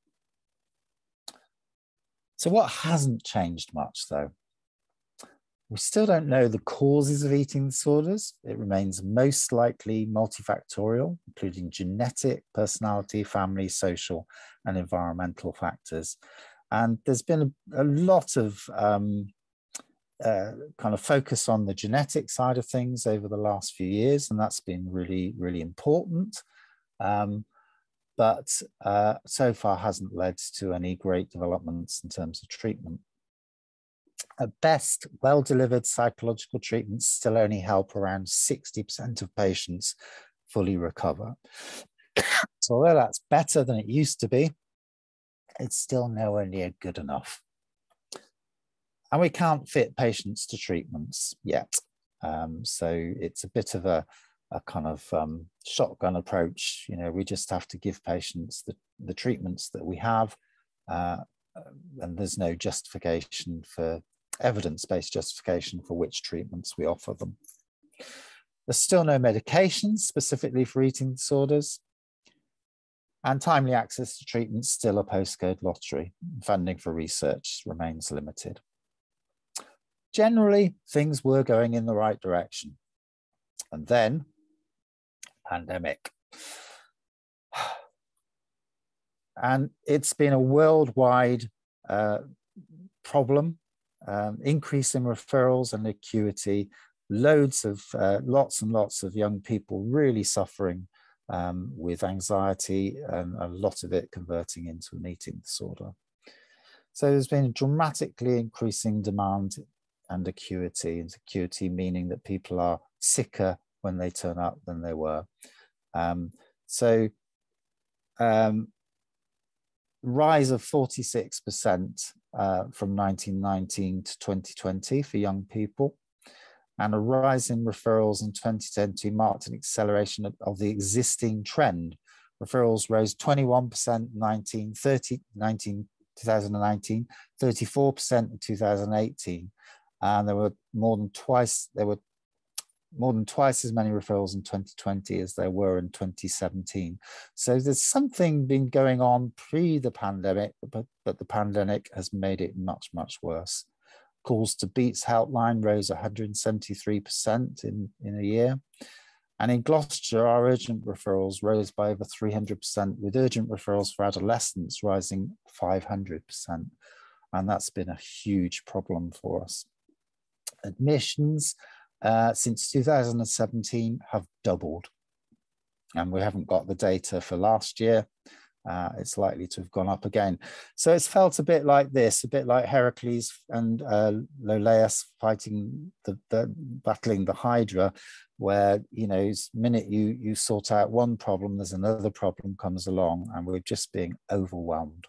So what hasn't changed much though? We still don't know the causes of eating disorders. It remains most likely multifactorial, including genetic, personality, family, social, and environmental factors. And there's been a, a lot of um, uh, kind of focus on the genetic side of things over the last few years, and that's been really, really important. Um, but uh, so far hasn't led to any great developments in terms of treatment. At best, well-delivered psychological treatments still only help around sixty percent of patients fully recover. So although that's better than it used to be, it's still nowhere near good enough. And we can't fit patients to treatments yet. Um, so it's a bit of a, a kind of um, shotgun approach. You know, we just have to give patients the, the treatments that we have, uh, and there's no justification for evidence-based justification for which treatments we offer them. There's still no medications specifically for eating disorders, and timely access to treatments still a postcode lottery. Funding for research remains limited. Generally, things were going in the right direction. And then, pandemic. And it's been a worldwide uh, problem. Um, increase in referrals and acuity, loads of, uh, lots and lots of young people really suffering um, with anxiety, and a lot of it converting into an eating disorder. So there's been a dramatically increasing demand and acuity, and acuity meaning that people are sicker when they turn up than they were. Um, so um, rise of forty-six percent uh, from nineteen nineteen to twenty twenty for young people, and a rise in referrals in twenty twenty marked an acceleration of, of the existing trend. Referrals rose twenty-one percent in nineteen, thirty, nineteen, twenty nineteen, thirty-four percent in two thousand eighteen, and there were more than twice, there were more than twice as many referrals in twenty twenty as there were in twenty seventeen. So there's something been going on pre the pandemic, but, but the pandemic has made it much, much worse. Calls to Beats helpline rose one hundred seventy-three percent in, in a year. And in Gloucestershire, our urgent referrals rose by over three hundred percent, with urgent referrals for adolescents rising five hundred percent. And that's been a huge problem for us. Admissions Uh, since two thousand seventeen have doubled, and we haven't got the data for last year. Uh, it's likely to have gone up again. So it's felt a bit like this, a bit like Heracles and uh, Lolaeus fighting the, the battling the Hydra, where, you know, the minute you you sort out one problem, there's another problem comes along, and we're just being overwhelmed.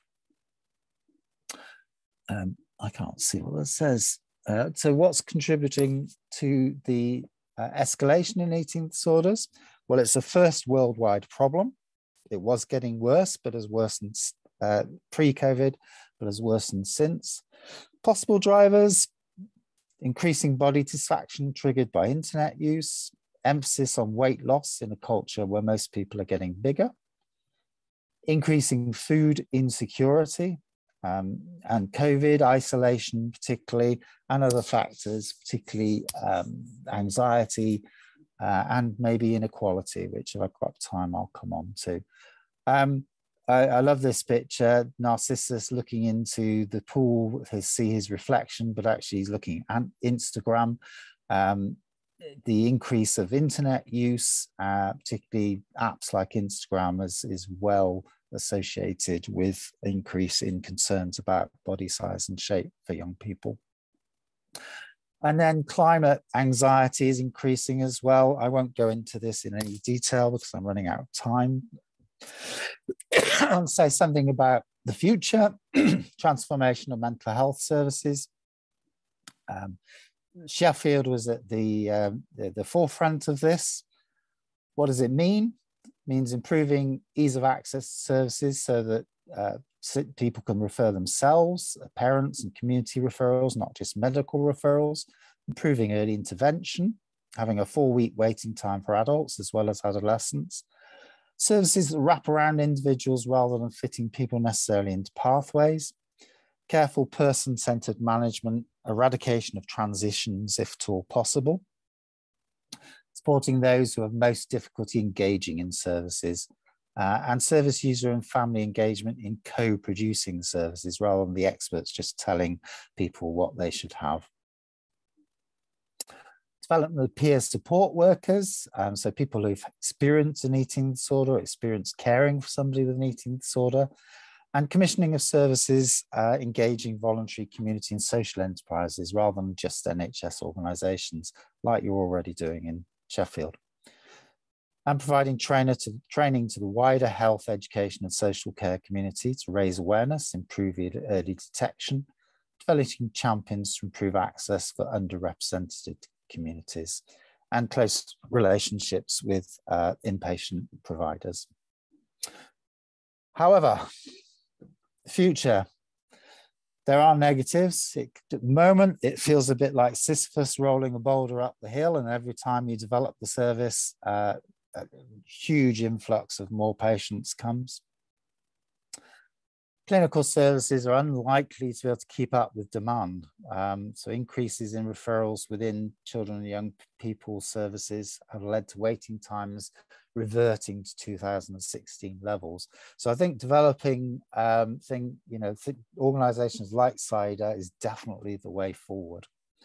Um, I can't see what that says. Uh, so what's contributing to the uh, escalation in eating disorders? Well, it's a first worldwide problem. It was getting worse, but has worsened uh, pre-COVID, but has worsened since. Possible drivers: increasing body dysfunction triggered by internet use, emphasis on weight loss in a culture where most people are getting bigger, increasing food insecurity, Um, and COVID, isolation particularly, and other factors, particularly um, anxiety uh, and maybe inequality, which if I've got time, I'll come on to. Um, I, I love this picture, Narcissus looking into the pool to see his reflection, but actually he's looking at Instagram. Um, the increase of internet use, uh, particularly apps like Instagram, is, is well associated with increase in concerns about body size and shape for young people. And then climate anxiety is increasing as well. I won't go into this in any detail because I'm running out of time. I'll say something about the future, transformation of mental health services. Um, Sheffield was at the, um, the, the forefront of this. What does it mean? It means improving ease of access to services so that uh, people can refer themselves, parents and community referrals, not just medical referrals, improving early intervention, having a four-week waiting time for adults as well as adolescents, services that wrap around individuals rather than fitting people necessarily into pathways, careful person-centered management, eradication of transitions if at all possible, supporting those who have most difficulty engaging in services, uh, and service user and family engagement in co-producing services rather than the experts just telling people what they should have. Development of peer support workers, um, so people who've experienced an eating disorder, experienced caring for somebody with an eating disorder, and commissioning of services uh, engaging voluntary community and social enterprises rather than just N H S organisations like you're already doing in Sheffield. And providing trainer to, training to the wider health, education and social care community to raise awareness, improve early detection, developing champions to improve access for underrepresented communities, and close relationships with uh, inpatient providers. However, future, there are negatives. It, at the moment, it feels a bit like Sisyphus rolling a boulder up the hill, and every time you develop the service, uh, a huge influx of more patients comes. Clinical services are unlikely to be able to keep up with demand. Um, so increases in referrals within children and young people services have led to waiting times reverting to two thousand sixteen levels. So I think developing um, thing, you know, th organizations like CIDA is definitely the way forward.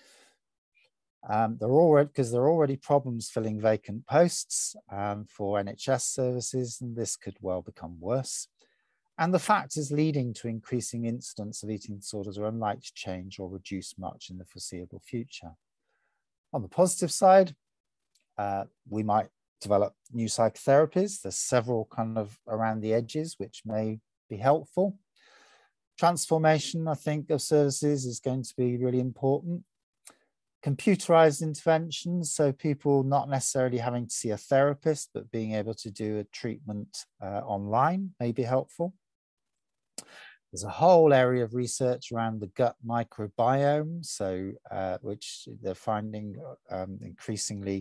Um, there are already, because there are already problems filling vacant posts um, for N H S services, and this could well become worse. And the factors leading to increasing incidence of eating disorders are unlikely to change or reduce much in the foreseeable future. On the positive side, uh, we might develop new psychotherapies. There's several kind of around the edges which may be helpful. Transformation, I think, of services is going to be really important. Computerized interventions, so people not necessarily having to see a therapist, but being able to do a treatment uh, online may be helpful. There's a whole area of research around the gut microbiome, so uh, which they're finding um, increasingly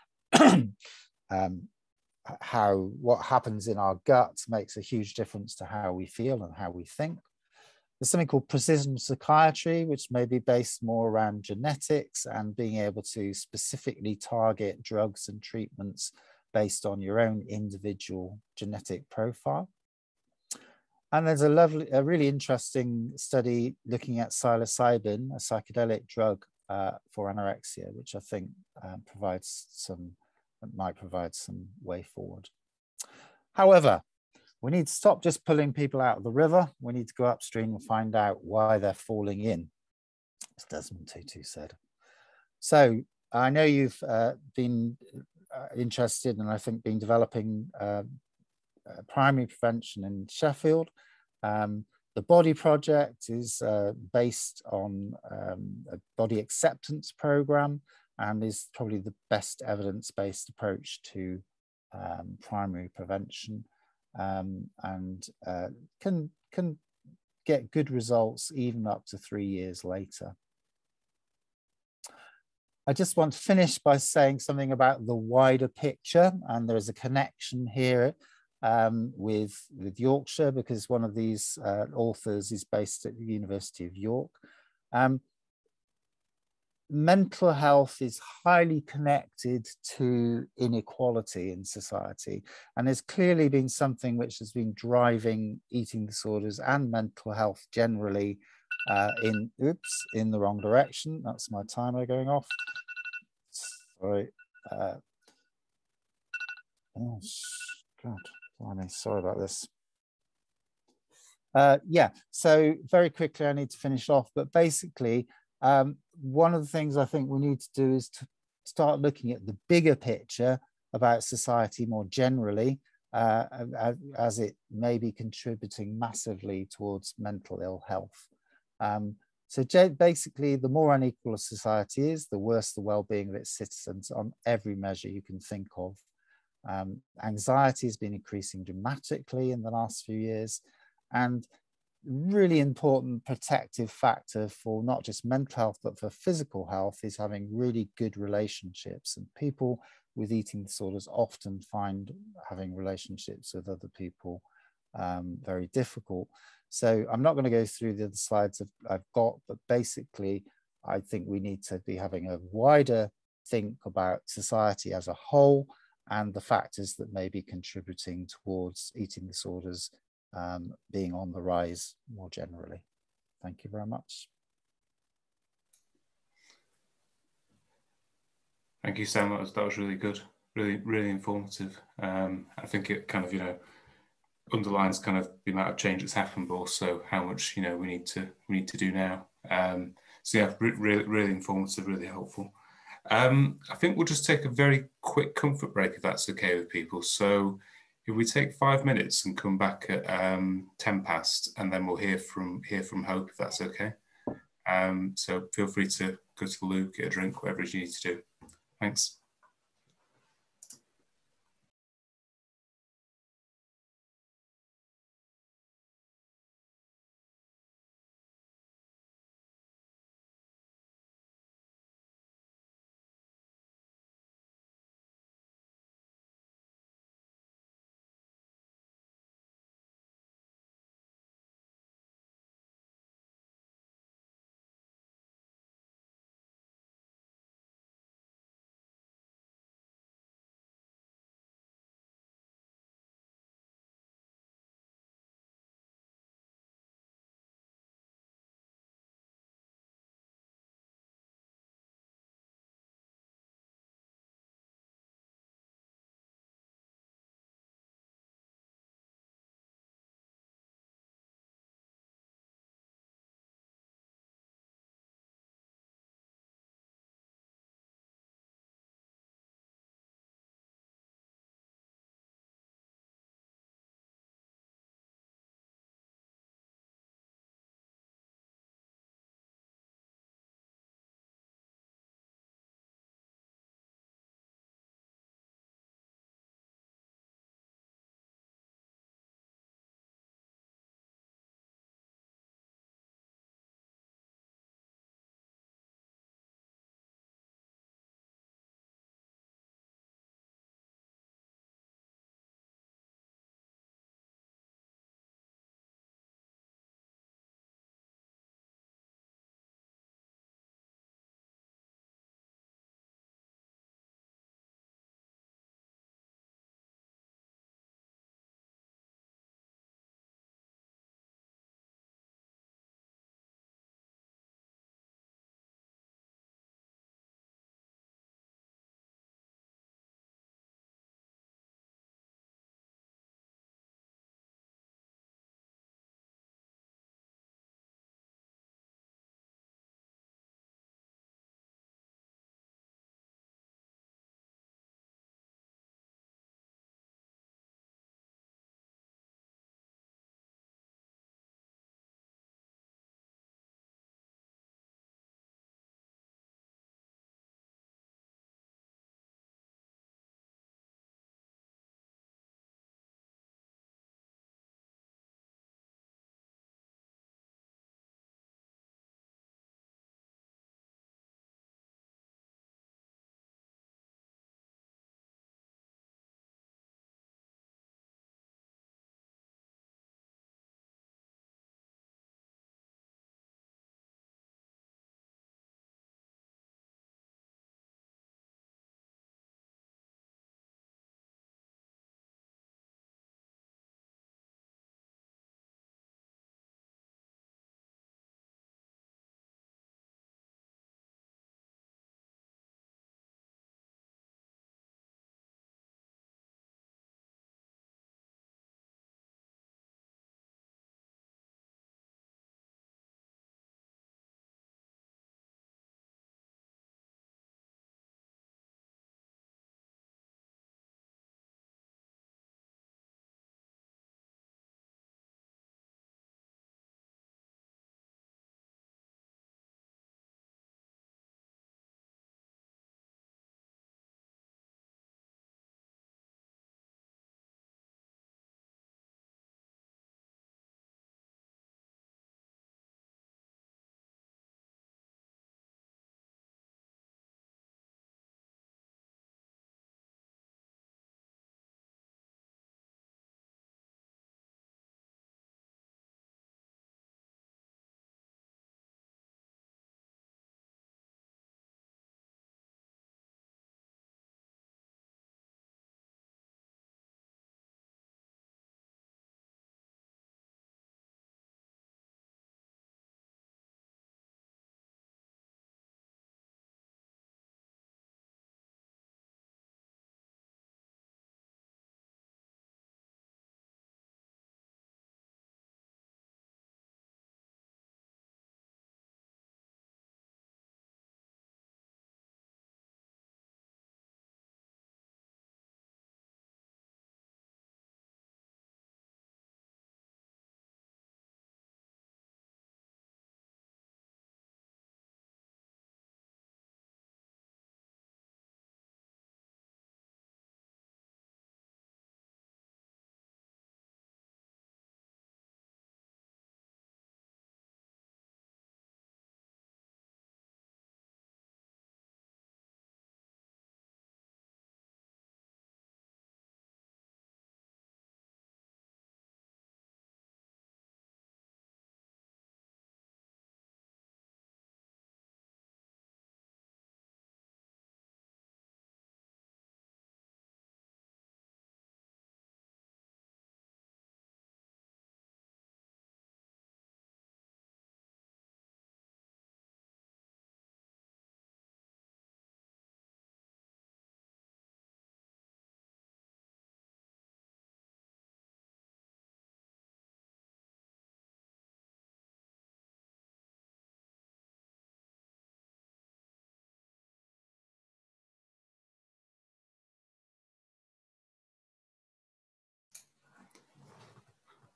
um, how what happens in our gut makes a huge difference to how we feel and how we think. There's something called precision psychiatry, which may be based more around genetics and being able to specifically target drugs and treatments based on your own individual genetic profile. And there's a lovely, a really interesting study looking at psilocybin, a psychedelic drug uh, for anorexia, which I think uh, provides some, might provide some way forward. However, we need to stop just pulling people out of the river. We need to go upstream and find out why they're falling in, as Desmond Tutu said. So I know you've uh, been uh, interested and I think been developing uh, uh, primary prevention in Sheffield. Um, the Body Project is uh, based on um, a body acceptance program and is probably the best evidence-based approach to um, primary prevention. Um, and uh, can, can get good results even up to three years later. I just want to finish by saying something about the wider picture, and there is a connection here um, with, with Yorkshire because one of these uh, authors is based at the University of York. Um, mental health is highly connected to inequality in society, and there's clearly been something which has been driving eating disorders and mental health generally uh, in, oops, in the wrong direction. That's my timer going off. Sorry. Uh, oh, God, blimey, sorry about this. Uh, yeah, so very quickly, I need to finish off, but basically, Um, one of the things I think we need to do is to start looking at the bigger picture about society more generally, uh, as it may be contributing massively towards mental ill health. Um, so basically, the more unequal a society is, the worse the well-being of its citizens on every measure you can think of. Um, anxiety has been increasing dramatically in the last few years, and really important protective factor for not just mental health but for physical health is having really good relationships, and people with eating disorders often find having relationships with other people um, very difficult. So I'm not going to go through the other slides I've, I've got, but basically I think we need to be having a wider think about society as a whole and the factors that may be contributing towards eating disorders um, being on the rise more generally. Thank you very much. Thank you, Sam. That was, that was really good, really, really informative. Um, I think it kind of, you know, underlines kind of the amount of change that's happened, but also how much, you know, we need to we need to do now. Um, so yeah, really, really informative, really helpful. Um, I think we'll just take a very quick comfort break if that's okay with people. So if we take five minutes and come back at um, ten past, and then we'll hear from hear from Hope if that's okay. Um, so feel free to go to the loo, get a drink, whatever you need to do. Thanks.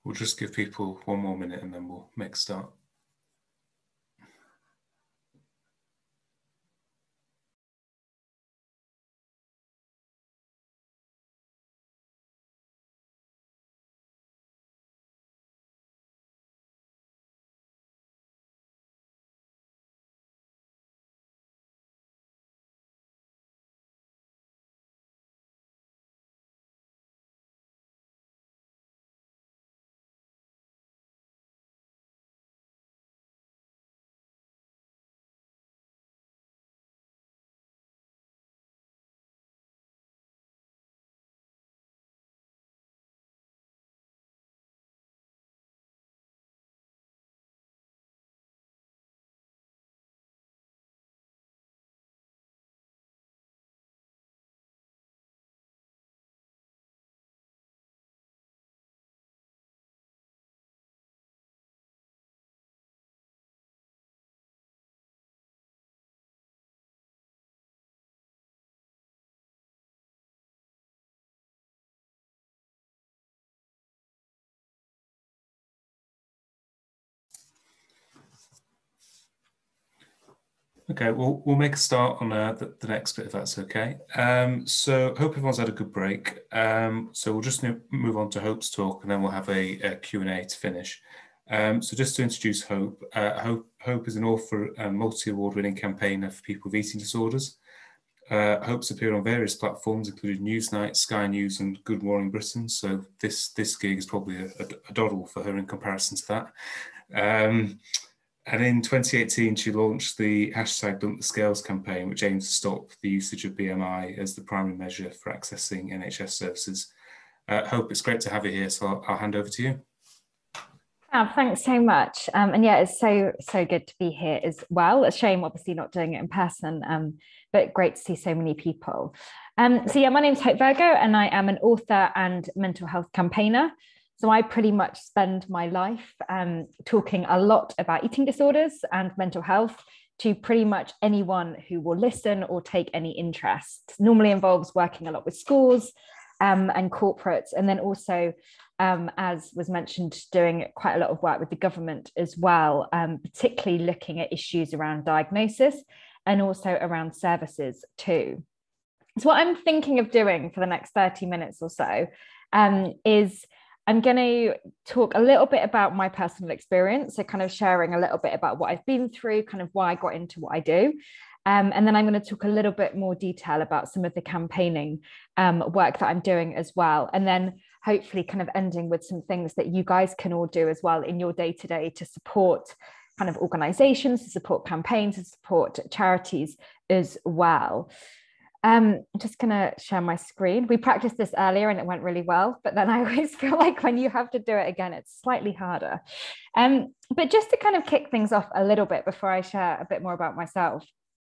We'll just give people one more minute and then we'll make a start. Okay, we'll, we'll make a start on uh, the, the next bit, if that's okay. Um, so hope everyone's had a good break. Um, so we'll just move on to Hope's talk and then we'll have a, a Q and A to finish. Um, so just to introduce Hope, uh, Hope, Hope is an author and multi-award winning campaigner for people with eating disorders. Uh, Hope's appeared on various platforms, including Newsnight, Sky News and Good Morning Britain. So this, this gig is probably a, a, a doddle for her in comparison to that. Um, And in twenty eighteen, she launched the hashtag Dump the Scales campaign, which aims to stop the usage of B M I as the primary measure for accessing N H S services. Uh, Hope, it's great to have you here, so I'll, I'll hand over to you. Oh, thanks so much. Um, and yeah, it's so, so good to be here as well. A shame, obviously, not doing it in person, um, but great to see so many people. Um, so yeah, my name's Hope Virgo, and I am an author and mental health campaigner. So I pretty much spend my life um, talking a lot about eating disorders and mental health to pretty much anyone who will listen or take any interest. Normally involves working a lot with schools um, and corporates, and then also, um, as was mentioned, doing quite a lot of work with the government as well, um, particularly looking at issues around diagnosis and also around services too. So what I'm thinking of doing for the next thirty minutes or so um, is I'm going to talk a little bit about my personal experience, so kind of sharing a little bit about what I've been through, kind of why I got into what I do. Um, and then I'm going to talk a little bit more detail about some of the campaigning um, work that I'm doing as well. And then hopefully kind of ending with some things that you guys can all do as well in your day-to-day to support kind of organizations, to support campaigns, to support charities as well. Um, I'm just going to share my screen. We practiced this earlier and it went really well, but then I always feel like when you have to do it again, it's slightly harder. Um, but just to kind of kick things off a little bit before I share a bit more about myself,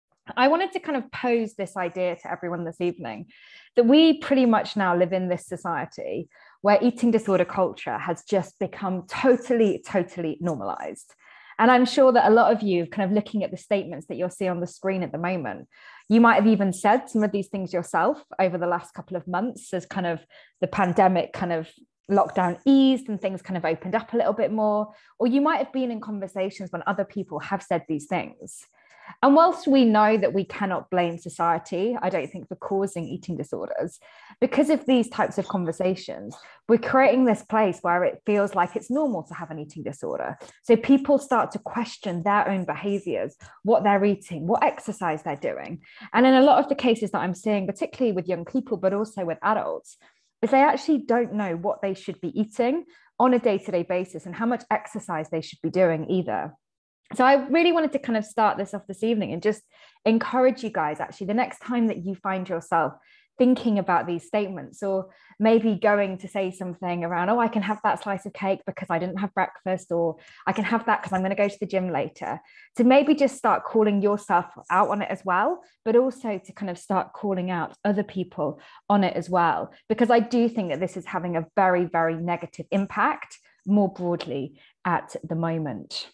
I wanted to kind of pose this idea to everyone this evening, that we pretty much now live in this society where eating disorder culture has just become totally, totally normalized. And I'm sure that a lot of you, kind of looking at the statements that you'll see on the screen at the moment, you might have even said some of these things yourself over the last couple of months as kind of the pandemic kind of lockdown eased and things kind of opened up a little bit more, or you might have been in conversations when other people have said these things. And whilst we know that we cannot blame society, I don't think, for causing eating disorders, because of these types of conversations, we're creating this place where it feels like it's normal to have an eating disorder. So people start to question their own behaviors, what they're eating, what exercise they're doing. And in a lot of the cases that I'm seeing, particularly with young people, but also with adults, is they actually don't know what they should be eating on a day-to-day basis and how much exercise they should be doing either. So I really wanted to kind of start this off this evening and just encourage you guys, actually, the next time that you find yourself thinking about these statements, or maybe going to say something around, oh, I can have that slice of cake because I didn't have breakfast, or I can have that because I'm going to go to the gym later, to maybe just start calling yourself out on it as well, but also to kind of start calling out other people on it as well, because I do think that this is having a very, very negative impact more broadly at the moment.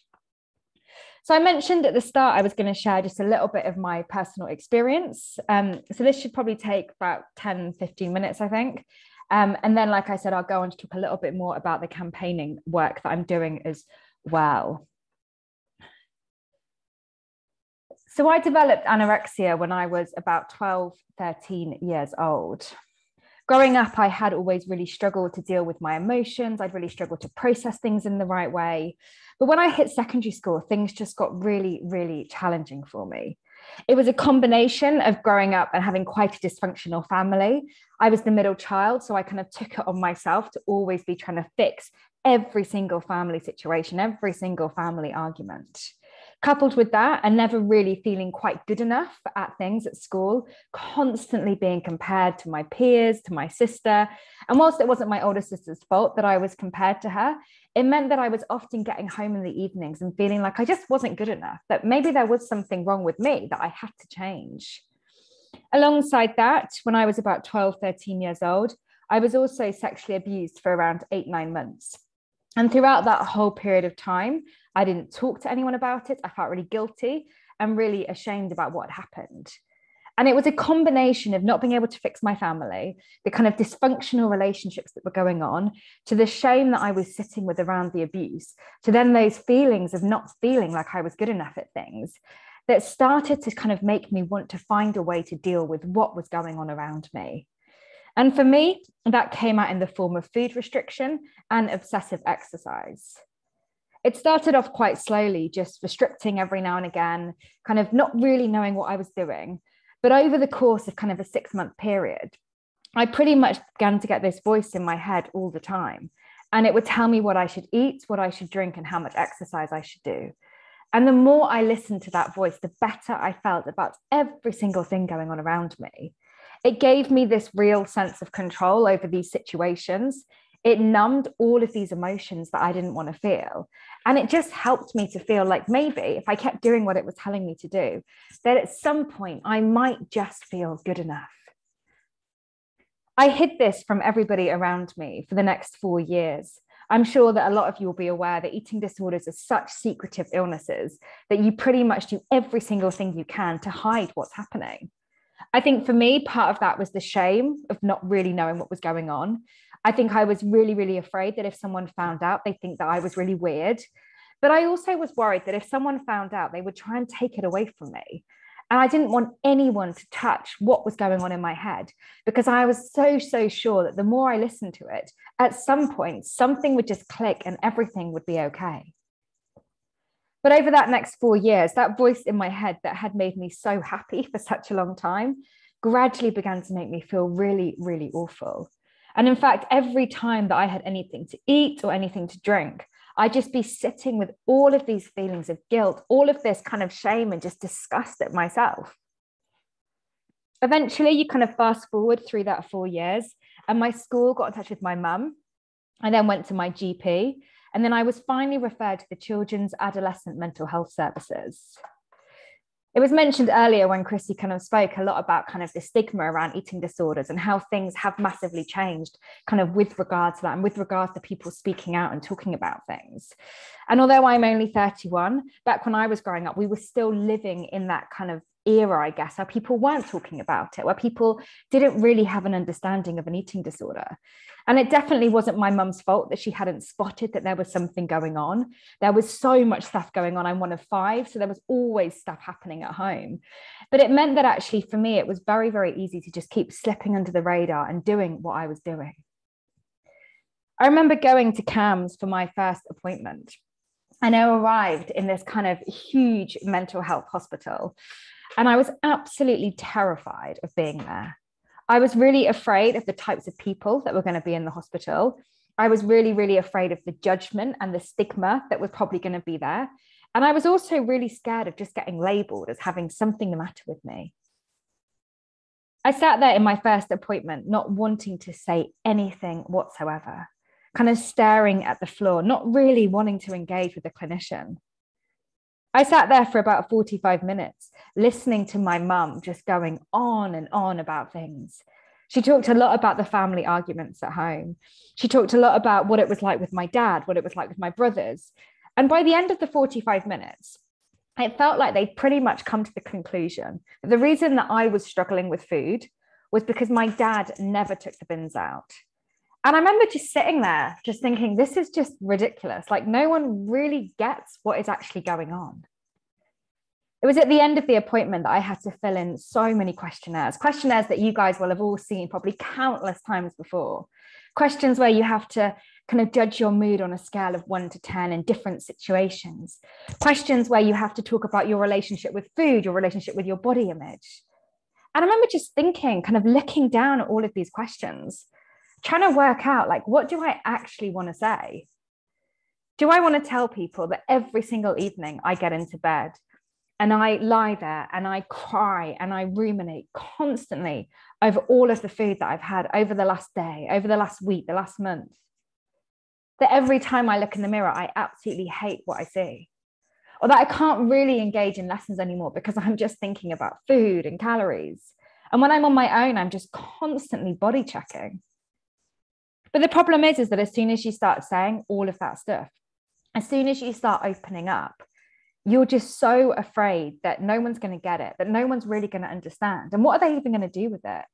So I mentioned at the start, I was going to share just a little bit of my personal experience. Um, so this should probably take about ten, fifteen minutes, I think. Um, and then, like I said, I'll go on to talk a little bit more about the campaigning work that I'm doing as well. So I developed anorexia when I was about twelve, thirteen years old. Growing up, I had always really struggled to deal with my emotions. I'd really struggled to process things in the right way. But when I hit secondary school, things just got really, really challenging for me. It was a combination of growing up and having quite a dysfunctional family. I was the middle child, so I kind of took it on myself to always be trying to fix every single family situation, every single family argument. Coupled with that, and never really feeling quite good enough at things at school, constantly being compared to my peers, to my sister. And whilst it wasn't my older sister's fault that I was compared to her, it meant that I was often getting home in the evenings and feeling like I just wasn't good enough, that maybe there was something wrong with me that I had to change. Alongside that, when I was about twelve, thirteen years old, I was also sexually abused for around eight, nine months. And throughout that whole period of time, I didn't talk to anyone about it. I felt really guilty and really ashamed about what had happened. And it was a combination of not being able to fix my family, the kind of dysfunctional relationships that were going on, to the shame that I was sitting with around the abuse, to then those feelings of not feeling like I was good enough at things, that started to kind of make me want to find a way to deal with what was going on around me. And for me, that came out in the form of food restriction and obsessive exercise. It started off quite slowly, just restricting every now and again, kind of not really knowing what I was doing. But over the course of kind of a six month period, I pretty much began to get this voice in my head all the time. And it would tell me what I should eat, what I should drink, and how much exercise I should do. And the more I listened to that voice, the better I felt about every single thing going on around me. It gave me this real sense of control over these situations. It numbed all of these emotions that I didn't want to feel. And it just helped me to feel like maybe if I kept doing what it was telling me to do, that at some point I might just feel good enough. I hid this from everybody around me for the next four years. I'm sure that a lot of you will be aware that eating disorders are such secretive illnesses that you pretty much do every single thing you can to hide what's happening. I think for me, part of that was the shame of not really knowing what was going on. I think I was really, really afraid that if someone found out, they'd think that I was really weird. But I also was worried that if someone found out, they would try and take it away from me. And I didn't want anyone to touch what was going on in my head, because I was so, so sure that the more I listened to it, at some point, something would just click and everything would be okay. But over that next four years, that voice in my head that had made me so happy for such a long time gradually began to make me feel really, really awful. And in fact, every time that I had anything to eat or anything to drink, I'd just be sitting with all of these feelings of guilt, all of this kind of shame and just disgust at myself. Eventually, you kind of fast forward through that four years, and my school got in touch with my mum. I then went to my G P. And then I was finally referred to the Children's Adolescent Mental Health Services. It was mentioned earlier when Chrissy kind of spoke a lot about kind of the stigma around eating disorders and how things have massively changed kind of with regards to that and with regards to people speaking out and talking about things. And although I'm only thirty-one, back when I was growing up, we were still living in that kind of era, I guess, where people weren't talking about it, where people didn't really have an understanding of an eating disorder. And it definitely wasn't my mum's fault that she hadn't spotted that there was something going on. There was so much stuff going on. I'm one of five, so there was always stuff happening at home. But it meant that actually for me, it was very, very easy to just keep slipping under the radar and doing what I was doing. I remember going to C A M S for my first appointment, and I arrived in this kind of huge mental health hospital. And I was absolutely terrified of being there. I was really afraid of the types of people that were going to be in the hospital. I was really, really afraid of the judgment and the stigma that was probably going to be there. And I was also really scared of just getting labeled as having something the matter with me. I sat there in my first appointment, not wanting to say anything whatsoever, kind of staring at the floor, not really wanting to engage with the clinician. I sat there for about forty-five minutes, listening to my mum just going on and on about things. She talked a lot about the family arguments at home. She talked a lot about what it was like with my dad, what it was like with my brothers. And by the end of the forty-five minutes, it felt like they'd pretty much come to the conclusion that the reason that I was struggling with food was because my dad never took the bins out. And I remember just sitting there, just thinking, this is just ridiculous. Like, no one really gets what is actually going on. It was at the end of the appointment that I had to fill in so many questionnaires, questionnaires that you guys will have all seen probably countless times before. Questions where you have to kind of judge your mood on a scale of one to ten in different situations. Questions where you have to talk about your relationship with food, your relationship with your body image. And I remember just thinking, kind of looking down at all of these questions, trying to work out, like, what do I actually want to say? Do I want to tell people that every single evening I get into bed and I lie there and I cry and I ruminate constantly over all of the food that I've had over the last day, over the last week, the last month? That every time I look in the mirror, I absolutely hate what I see? Or that I can't really engage in lessons anymore because I'm just thinking about food and calories. And when I'm on my own, I'm just constantly body checking. But the problem is, is that as soon as you start saying all of that stuff, as soon as you start opening up, you're just so afraid that no one's going to get it, that no one's really going to understand. And what are they even going to do with it?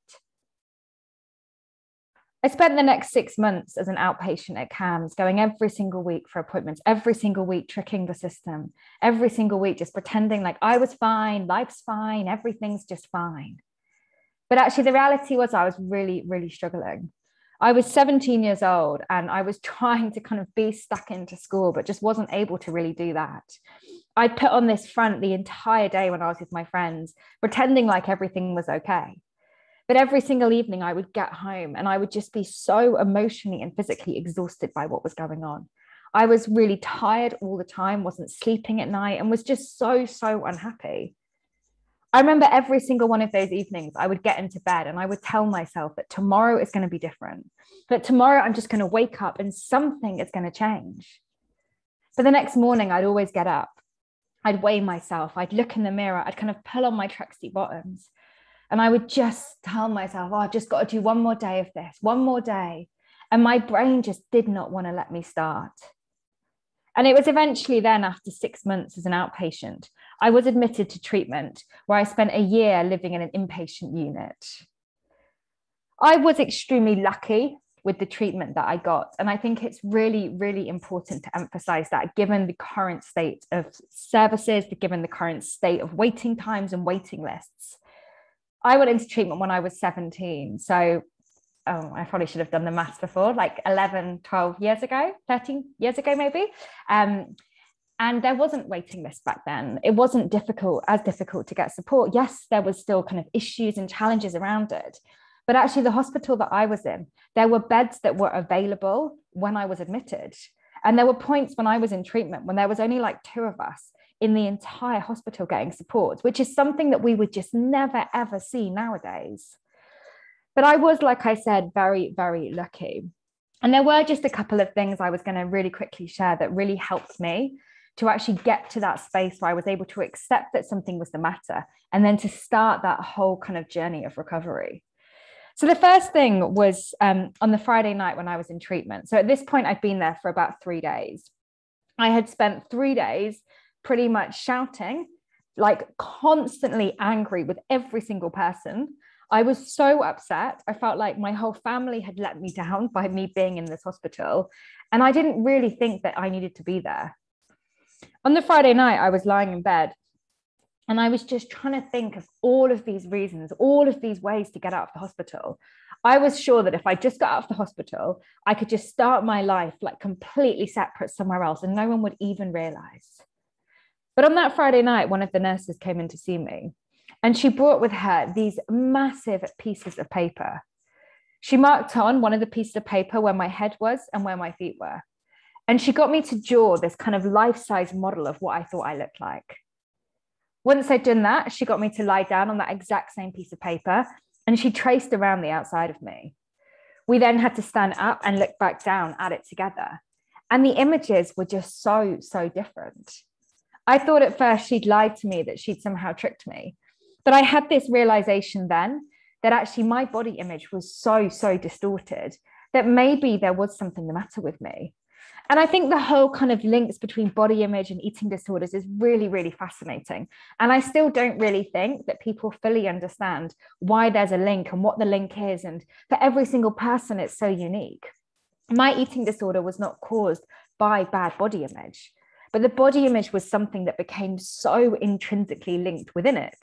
I spent the next six months as an outpatient at C A M S, going every single week for appointments, every single week tricking the system, every single week just pretending like I was fine, life's fine, everything's just fine. But actually the reality was I was really, really struggling. I was seventeen years old and I was trying to kind of be stuck into school, but just wasn't able to really do that. I'd put on this front the entire day when I was with my friends, pretending like everything was okay. But every single evening I would get home and I would just be so emotionally and physically exhausted by what was going on. I was really tired all the time, wasn't sleeping at night, and was just so, so unhappy. I remember every single one of those evenings, I would get into bed and I would tell myself that tomorrow is going to be different, that tomorrow I'm just going to wake up and something is going to change. But the next morning, I'd always get up. I'd weigh myself. I'd look in the mirror. I'd kind of pull on my tracksuit bottoms. And I would just tell myself, oh, I've just got to do one more day of this, one more day. And my brain just did not want to let me start. And it was eventually then, after six months as an outpatient, I was admitted to treatment where I spent a year living in an inpatient unit. I was extremely lucky with the treatment that I got. And I think it's really, really important to emphasize that, given the current state of services, given the current state of waiting times and waiting lists. I went into treatment when I was seventeen. So oh, I probably should have done the maths before, like eleven, twelve years ago, thirteen years ago, maybe. Um, and there wasn't waiting lists back then. It wasn't difficult, as difficult to get support. Yes, there was still kind of issues and challenges around it. But actually the hospital that I was in, there were beds that were available when I was admitted. And there were points when I was in treatment when there was only like two of us in the entire hospital getting support, which is something that we would just never, ever see nowadays. But I was, like I said, very, very lucky. And there were just a couple of things I was going to really quickly share that really helped me to actually get to that space where I was able to accept that something was the matter and then to start that whole kind of journey of recovery. So the first thing was um, on the Friday night when I was in treatment. So at this point, I'd been there for about three days. I had spent three days pretty much shouting, like constantly angry with every single person. I was so upset. I felt like my whole family had let me down by me being in this hospital. And I didn't really think that I needed to be there. On the Friday night, I was lying in bed and I was just trying to think of all of these reasons, all of these ways to get out of the hospital. I was sure that if I just got out of the hospital, I could just start my life like completely separate somewhere else and no one would even realize. But on that Friday night, one of the nurses came in to see me and she brought with her these massive pieces of paper. She marked on one of the pieces of paper where my head was and where my feet were. And she got me to draw this kind of life-size model of what I thought I looked like. Once I'd done that, she got me to lie down on that exact same piece of paper and she traced around the outside of me. We then had to stand up and look back down at it together. And the images were just so, so different. I thought at first she'd lied to me, that she'd somehow tricked me. But I had this realization then that actually my body image was so, so distorted that maybe there was something the matter with me. And I think the whole kind of links between body image and eating disorders is really, really fascinating. And I still don't really think that people fully understand why there's a link and what the link is. And for every single person, it's so unique. my eating disorder was not caused by bad body image, but the body image was something that became so intrinsically linked within it.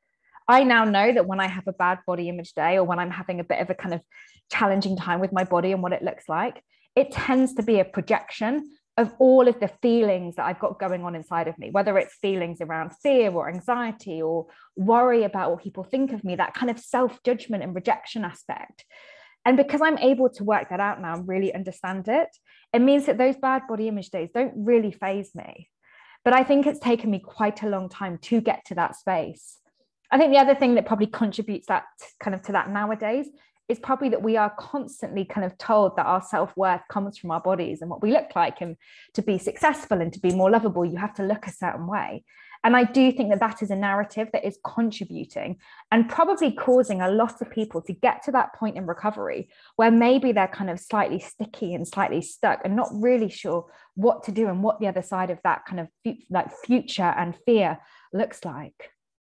I now know that when I have a bad body image day, or when I'm having a bit of a kind of challenging time with my body and what it looks like, it tends to be a projection of all of the feelings that I've got going on inside of me, whether it's feelings around fear or anxiety or worry about what people think of me, that kind of self-judgment and rejection aspect. And because I'm able to work that out now and really understand it, it means that those bad body image days don't really faze me. But I think it's taken me quite a long time to get to that space. I think the other thing that probably contributes that kind of to that nowadays is probably that we are constantly kind of told that our self-worth comes from our bodies and what we look like, and to be successful and to be more lovable, you have to look a certain way. And I do think that that is a narrative that is contributing and probably causing a lot of people to get to that point in recovery where maybe they're kind of slightly sticky and slightly stuck and not really sure what to do and what the other side of that kind of like future and fear looks like.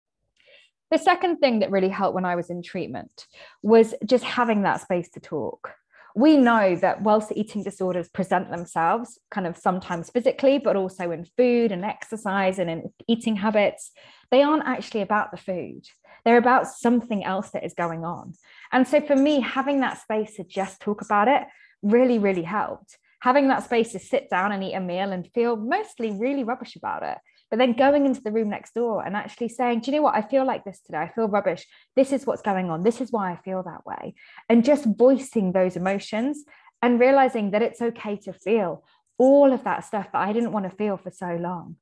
The second thing that really helped when I was in treatment was just having that space to talk. We know that whilst eating disorders present themselves kind of sometimes physically, but also in food and exercise and in eating habits, they aren't actually about the food. They're about something else that is going on. And so for me, having that space to just talk about it really, really helped. Having that space to sit down and eat a meal and feel mostly really rubbish about it, but then going into the room next door and actually saying, do you know what, I feel like this today, I feel rubbish, this is what's going on, this is why I feel that way. And just voicing those emotions and realizing that it's okay to feel all of that stuff that I didn't want to feel for so long.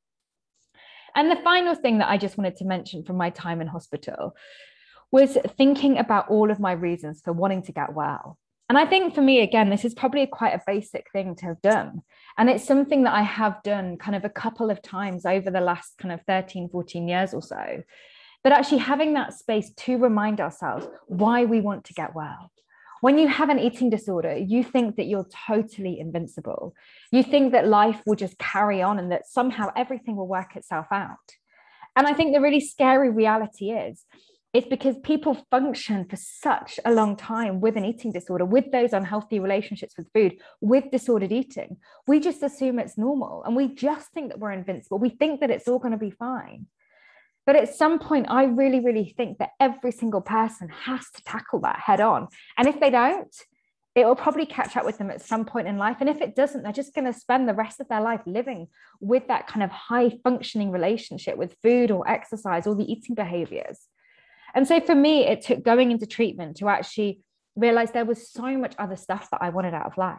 And the final thing that I just wanted to mention from my time in hospital was thinking about all of my reasons for wanting to get well. And I think for me, again, this is probably quite a basic thing to have done. And it's something that I have done kind of a couple of times over the last kind of thirteen, fourteen years or so. But actually having that space to remind ourselves why we want to get well. When you have an eating disorder, you think that you're totally invincible. You think that life will just carry on and that somehow everything will work itself out. And I think the really scary reality is, it's because people function for such a long time with an eating disorder, with those unhealthy relationships with food, with disordered eating. We just assume it's normal and we just think that we're invincible. We think that it's all going to be fine. But at some point, I really, really think that every single person has to tackle that head on. And if they don't, it will probably catch up with them at some point in life. And if it doesn't, they're just going to spend the rest of their life living with that kind of high functioning relationship with food or exercise or the eating behaviors. And so for me, it took going into treatment to actually realize there was so much other stuff that I wanted out of life.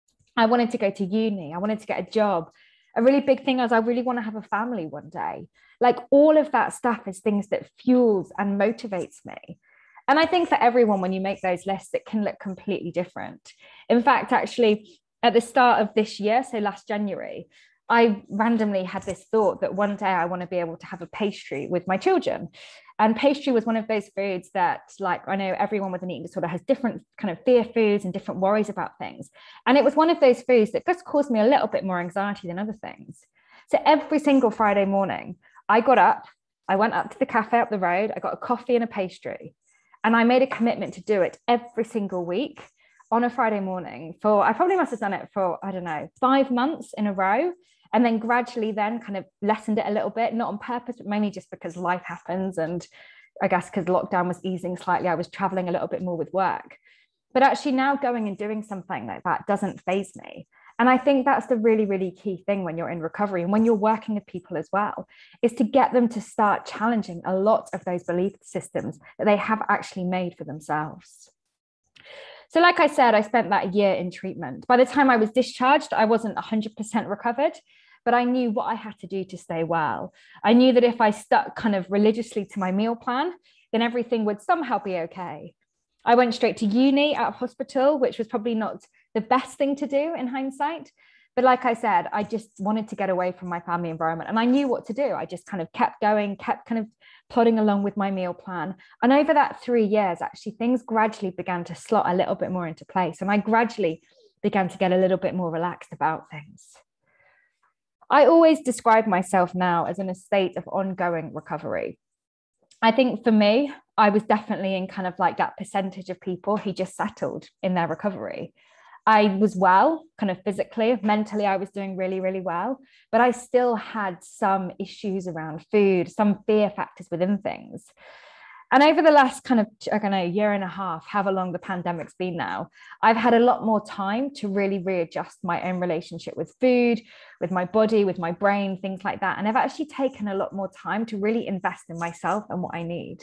I wanted to go to uni. I wanted to get a job. A really big thing is I really want to have a family one day. Like all of that stuff is things that fuels and motivates me. And I think for everyone, when you make those lists, it can look completely different. In fact, actually, at the start of this year, so last January, I randomly had this thought that one day I want to be able to have a pastry with my children. And pastry was one of those foods that, like, I know everyone with an eating disorder has different kind of fear foods and different worries about things. And it was one of those foods that just caused me a little bit more anxiety than other things. So every single Friday morning, I got up, I went up to the cafe up the road, I got a coffee and a pastry. And I made a commitment to do it every single week on a Friday morning for, I probably must have done it for, I don't know, five months in a row. And then gradually then kind of lessened it a little bit, not on purpose, but mainly just because life happens. And I guess because lockdown was easing slightly, I was traveling a little bit more with work. But actually now going and doing something like that doesn't faze me. And I think that's the really, really key thing when you're in recovery and when you're working with people as well, is to get them to start challenging a lot of those belief systems that they have actually made for themselves. So like I said, I spent that year in treatment. By the time I was discharged, I wasn't one hundred percent recovered, but I knew what I had to do to stay well. I knew that if I stuck kind of religiously to my meal plan, then everything would somehow be okay. I went straight to uni out of hospital, which was probably not the best thing to do in hindsight. But like I said, I just wanted to get away from my family environment and I knew what to do. I just kind of kept going, kept kind of plodding along with my meal plan. And over that three years, actually, things gradually began to slot a little bit more into place. And I gradually began to get a little bit more relaxed about things. I always describe myself now as in a state of ongoing recovery. I think for me, I was definitely in kind of like that percentage of people who just settled in their recovery. I was well, kind of physically, mentally, I was doing really, really well, but I still had some issues around food, some fear factors within things. And over the last kind of, I don't know, year and a half, however long the pandemic's been now, I've had a lot more time to really readjust my own relationship with food, with my body, with my brain, things like that. And I've actually taken a lot more time to really invest in myself and what I need.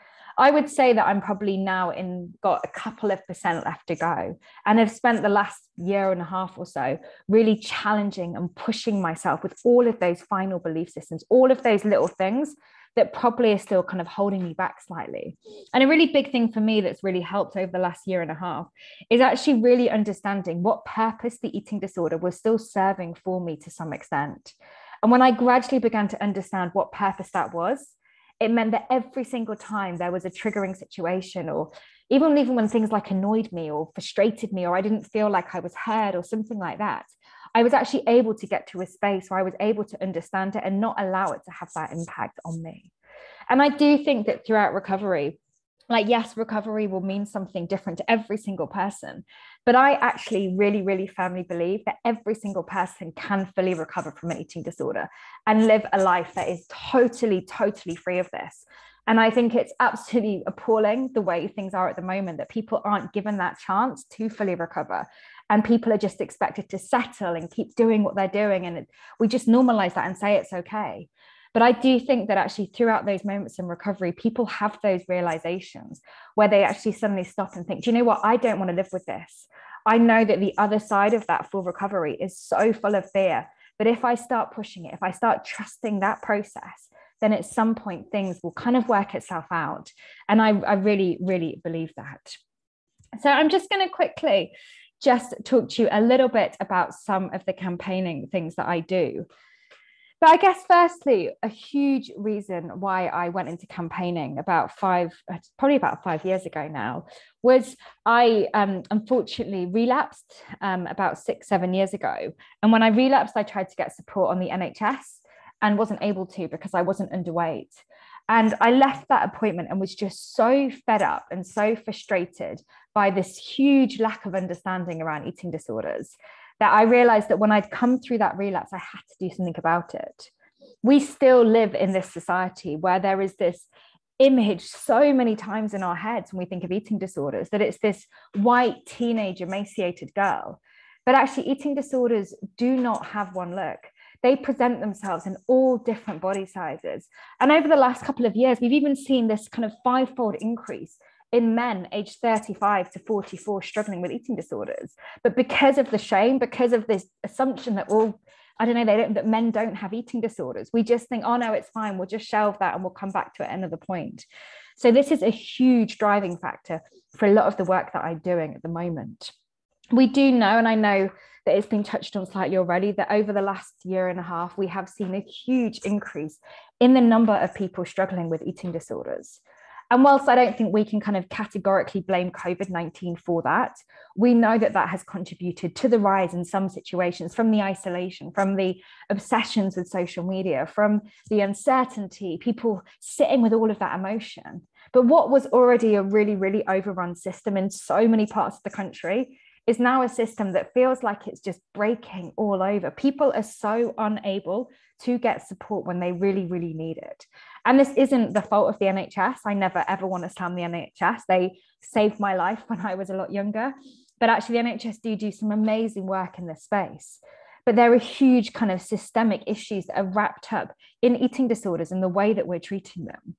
I would say that I'm probably now in got a couple of percent left to go. And I've spent the last year and a half or so really challenging and pushing myself with all of those final belief systems, all of those little things that probably are still kind of holding me back slightly. And a really big thing for me that's really helped over the last year and a half is actually really understanding what purpose the eating disorder was still serving for me to some extent. And when I gradually began to understand what purpose that was, it meant that every single time there was a triggering situation, or even, even when things like annoyed me or frustrated me, or I didn't feel like I was heard or something like that, I was actually able to get to a space where I was able to understand it and not allow it to have that impact on me. And I do think that throughout recovery, like, yes, recovery will mean something different to every single person, but I actually really, really firmly believe that every single person can fully recover from an eating disorder and live a life that is totally, totally free of this. And I think it's absolutely appalling the way things are at the moment, that people aren't given that chance to fully recover. And people are just expected to settle and keep doing what they're doing. And it, we just normalize that and say it's okay. But I do think that actually throughout those moments in recovery, people have those realizations where they actually suddenly stop and think, do you know what? I don't want to live with this. I know that the other side of that full recovery is so full of fear. But if I start pushing it, if I start trusting that process, then at some point things will kind of work itself out. And I, I really, really believe that. So I'm just going to quickly just talk to you a little bit about some of the campaigning things that I do. But I guess firstly, a huge reason why I went into campaigning about five, probably about five years ago now, was I um, unfortunately relapsed um, about six, seven years ago. And when I relapsed, I tried to get support on the N H S and wasn't able to because I wasn't underweight. And I left that appointment and was just so fed up and so frustrated by this huge lack of understanding around eating disorders that I realized that when I'd come through that relapse, I had to do something about it. We still live in this society where there is this image so many times in our heads when we think of eating disorders, that it's this white teenage emaciated girl. But actually eating disorders do not have one look. They present themselves in all different body sizes. And over the last couple of years, we've even seen this kind of five-fold increase in men aged thirty-five to forty-four struggling with eating disorders. But because of the shame, because of this assumption that all, I don't know, they don't, that men don't have eating disorders, we just think, oh no, it's fine, we'll just shelve that and we'll come back to it at another point. So this is a huge driving factor for a lot of the work that I'm doing at the moment. We do know, and I know that it's been touched on slightly already, that over the last year and a half, we have seen a huge increase in the number of people struggling with eating disorders. And whilst I don't think we can kind of categorically blame COVID nineteen for that, we know that that has contributed to the rise in some situations, from the isolation, from the obsessions with social media, from the uncertainty, people sitting with all of that emotion. But what was already a really, really overrun system in so many parts of the country is now a system that feels like it's just breaking all over. People are so unable to get support when they really, really need it. And this isn't the fault of the N H S. I never, ever want to slam the N H S. They saved my life when I was a lot younger. But actually, the N H S do do some amazing work in this space. But there are huge kind of systemic issues that are wrapped up in eating disorders and the way that we're treating them.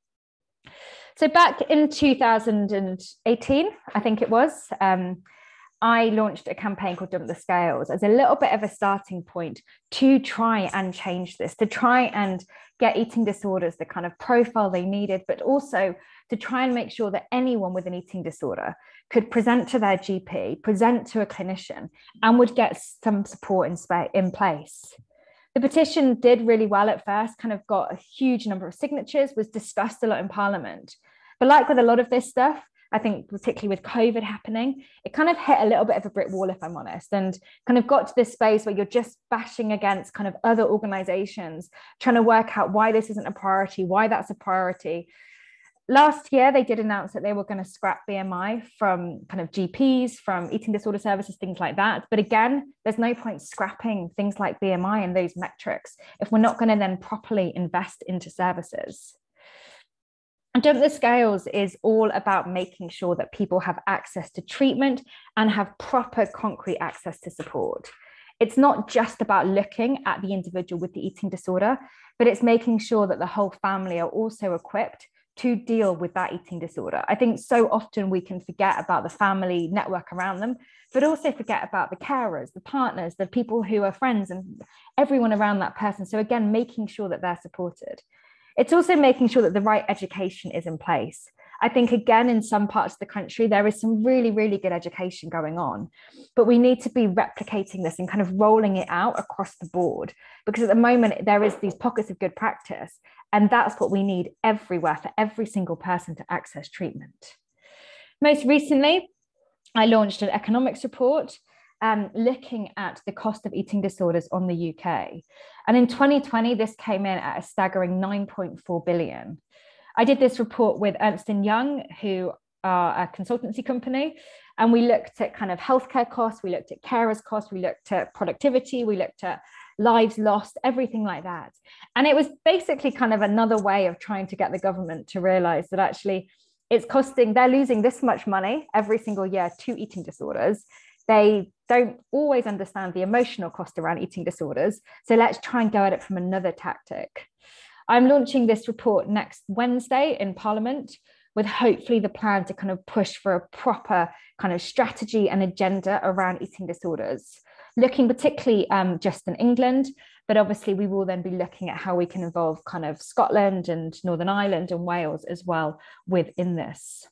So back in two thousand eighteen, I think it was, um, I launched a campaign called Dump the Scales as a little bit of a starting point to try and change this, to try and get eating disorders the kind of profile they needed, but also to try and make sure that anyone with an eating disorder could present to their G P, present to a clinician, and would get some support in, in place. The petition did really well at first, kind of got a huge number of signatures, was discussed a lot in Parliament. But like with a lot of this stuff, I think particularly with COVID happening, it kind of hit a little bit of a brick wall, if I'm honest, and kind of got to this space where you're just bashing against kind of other organizations, trying to work out why this isn't a priority, why that's a priority. Last year, they did announce that they were going to scrap B M I from kind of G Ps, from eating disorder services, things like that. But again, there's no point scrapping things like B M I and those metrics if we're not going to then properly invest into services. And Dump the Scales is all about making sure that people have access to treatment and have proper concrete access to support. It's not just about looking at the individual with the eating disorder, but it's making sure that the whole family are also equipped to deal with that eating disorder. I think so often we can forget about the family network around them, but also forget about the carers, the partners, the people who are friends and everyone around that person. So again, making sure that they're supported. It's also making sure that the right education is in place. I think, again, in some parts of the country, there is some really, really good education going on, but we need to be replicating this and kind of rolling it out across the board, because at the moment there is these pockets of good practice, and that's what we need everywhere for every single person to access treatment. Most recently, I launched an economics report um, looking at the cost of eating disorders on the U K. And in twenty twenty, this came in at a staggering nine point four billion. I did this report with Ernst and Young, who are a consultancy company, and we looked at kind of healthcare costs, we looked at carers costs, we looked at productivity, we looked at lives lost, everything like that. And it was basically kind of another way of trying to get the government to realize that actually it's costing, they're losing this much money every single year to eating disorders. They don't always understand the emotional cost around eating disorders. So let's try and go at it from another tactic. I'm launching this report next Wednesday in Parliament, with hopefully the plan to kind of push for a proper kind of strategy and agenda around eating disorders, looking particularly um, just in England, but obviously we will then be looking at how we can involve kind of Scotland and Northern Ireland and Wales as well within this.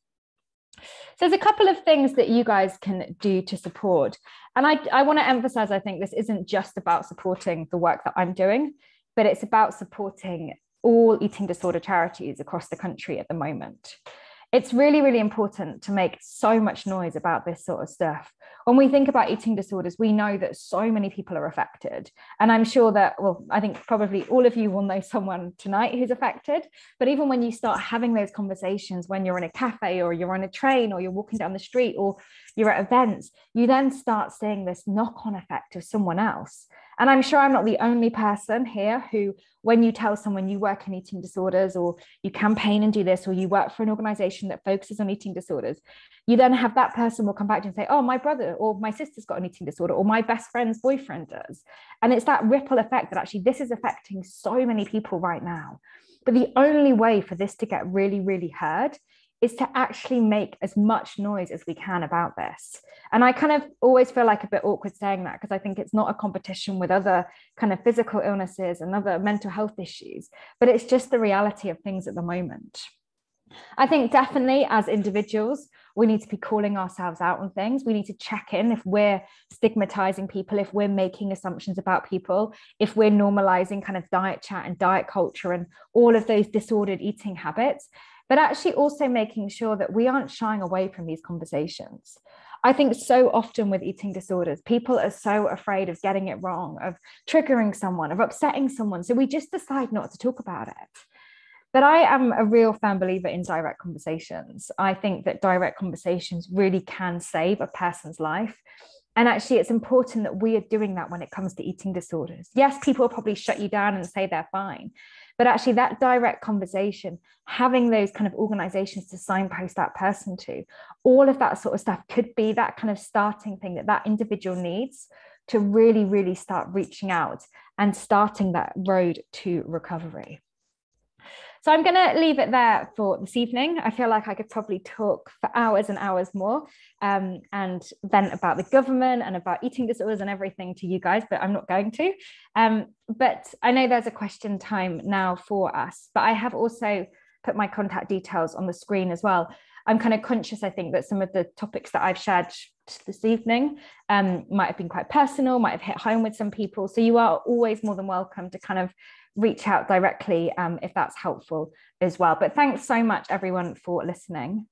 So there's a couple of things that you guys can do to support. And I, I want to emphasize, I think this isn't just about supporting the work that I'm doing, but it's about supporting all eating disorder charities across the country at the moment. It's really, really important to make so much noise about this sort of stuff. When we think about eating disorders, we know that so many people are affected. And I'm sure that, well, I think probably all of you will know someone tonight who's affected. But even when you start having those conversations, when you're in a cafe or you're on a train or you're walking down the street or you're at events, you then start seeing this knock-on effect of someone else. And I'm sure I'm not the only person here who, when you tell someone you work in eating disorders or you campaign and do this, or you work for an organization that focuses on eating disorders, you then have that person will come back to you and say, oh, my brother or my sister's got an eating disorder, or my best friend's boyfriend does. And it's that ripple effect that actually this is affecting so many people right now. But the only way for this to get really, really heard is to actually make as much noise as we can about this. And I kind of always feel like a bit awkward saying that, because I think it's not a competition with other kind of physical illnesses and other mental health issues, but it's just the reality of things at the moment. I think definitely as individuals, we need to be calling ourselves out on things. We need to check in if we're stigmatizing people, if we're making assumptions about people, if we're normalizing kind of diet chat and diet culture and all of those disordered eating habits, but actually also making sure that we aren't shying away from these conversations. I think so often with eating disorders, people are so afraid of getting it wrong, of triggering someone, of upsetting someone. So we just decide not to talk about it. But I am a real firm believer in direct conversations. I think that direct conversations really can save a person's life. And actually, it's important that we are doing that when it comes to eating disorders. Yes, people will probably shut you down and say they're fine. But actually, that direct conversation, having those kind of organizations to signpost that person to, all of that sort of stuff could be that kind of starting thing that that individual needs to really, really start reaching out and starting that road to recovery. So I'm going to leave it there for this evening. I feel like I could probably talk for hours and hours more um, and vent about the government and about eating disorders and everything to you guys, but I'm not going to. Um, but I know there's a question time now for us, but I have also put my contact details on the screen as well. I'm kind of conscious, I think, that some of the topics that I've shared this evening um, might have been quite personal, might have hit home with some people. So you are always more than welcome to kind of reach out directly um, if that's helpful as well. But thanks so much, everyone, for listening.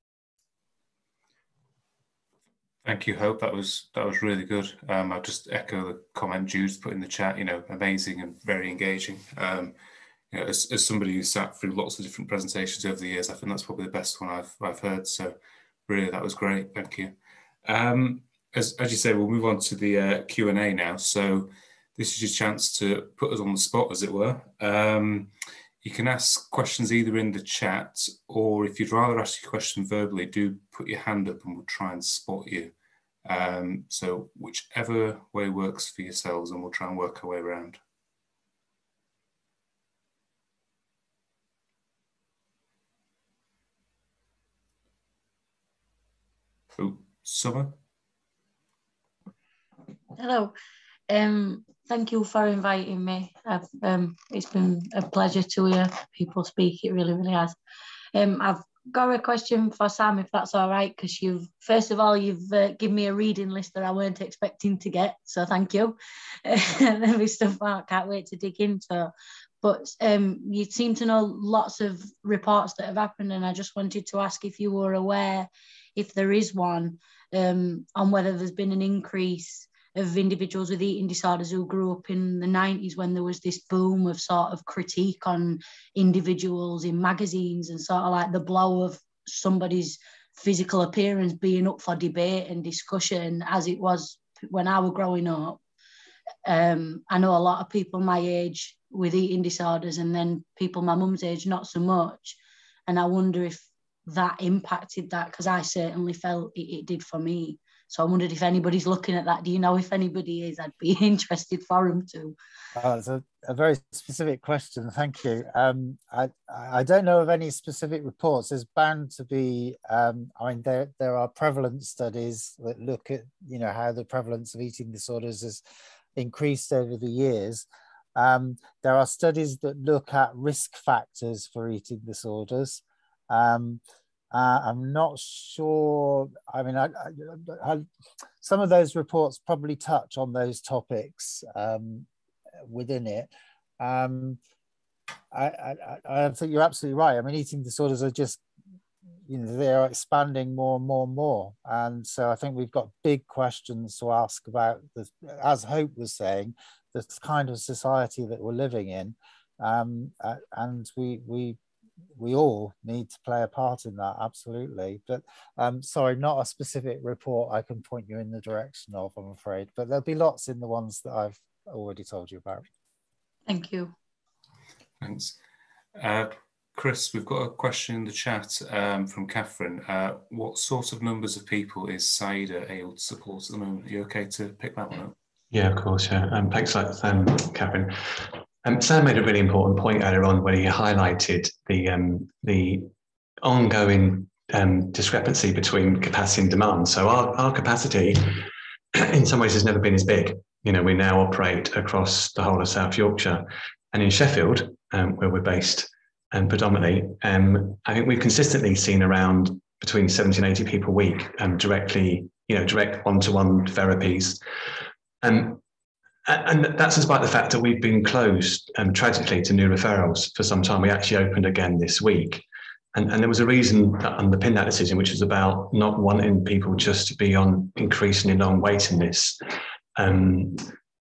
Thank you, Hope. That was that was really good. Um, I'll just echo the comment Jude's put in the chat. You know, amazing and very engaging. Um, you know, as, as somebody who sat through lots of different presentations over the years, I think that's probably the best one I've, I've heard. So really, that was great. Thank you. Um, as, as you say, we'll move on to the uh, Q and A now. So this is your chance to put us on the spot, as it were. Um, you can ask questions either in the chat, or if you'd rather ask your question verbally, do put your hand up and we'll try and spot you. Um, so whichever way works for yourselves, and we'll try and work our way around. Oh, Summer? Hello. Um, thank you for inviting me. I've, um, it's been a pleasure to hear people speak. It really, really has. Um, I've got a question for Sam, if that's all right, because you've, first of all, you've uh, given me a reading list that I weren't expecting to get, so thank you. And there'll be stuff I can't wait to dig into. But um, you seem to know lots of reports that have happened, and I just wanted to ask if you were aware, if there is one, um, on whether there's been an increase of individuals with eating disorders who grew up in the nineties when there was this boom of sort of critique on individuals in magazines, and sort of like the blow of somebody's physical appearance being up for debate and discussion as it was when I was growing up. Um, I know a lot of people my age with eating disorders, and then people my mum's age not so much. And I wonder if that impacted that, because I certainly felt it, it did for me. So I wondered if anybody's looking at that. Do you know if anybody is? I'd be interested for them to. Oh, it's a, a very specific question. Thank you. Um, I, I don't know of any specific reports. There's bound to be, um, I mean, there, there are prevalence studies that look at, you know, how the prevalence of eating disorders has increased over the years. Um, there are studies that look at risk factors for eating disorders. Um, Uh, I'm not sure. I mean, I, I, I, some of those reports probably touch on those topics um, within it. Um, I, I, I think you're absolutely right. I mean, eating disorders are just, you know, they are expanding more and more and more. And so I think we've got big questions to ask about, the, as Hope was saying, the kind of society that we're living in. Um, uh, and we, we, we all need to play a part in that, absolutely. But um, sorry, not a specific report I can point you in the direction of, I'm afraid, but there'll be lots in the ones that I've already told you about. Thank you. Thanks. Uh, Chris, we've got a question in the chat um, from Catherine. Uh, what sort of numbers of people is SAIDA able to support at the moment? Are you okay to pick that one up? Yeah, of course, yeah. Um, thanks, um, Catherine. Um, Sam made a really important point earlier on when he highlighted the um, the ongoing um, discrepancy between capacity and demand. So our, our capacity, in some ways, has never been as big. You know, we now operate across the whole of South Yorkshire, and in Sheffield, um, where we're based, and um, predominantly, um, I think we've consistently seen around between seventy and eighty people a week, um, directly, you know, direct one-to-one therapies. Um, And that's despite the fact that we've been closed, um, tragically, to new referrals for some time. We actually opened again this week. And, and there was a reason that underpinned that decision, which was about not wanting people just to be on increasingly long waiting lists. Um,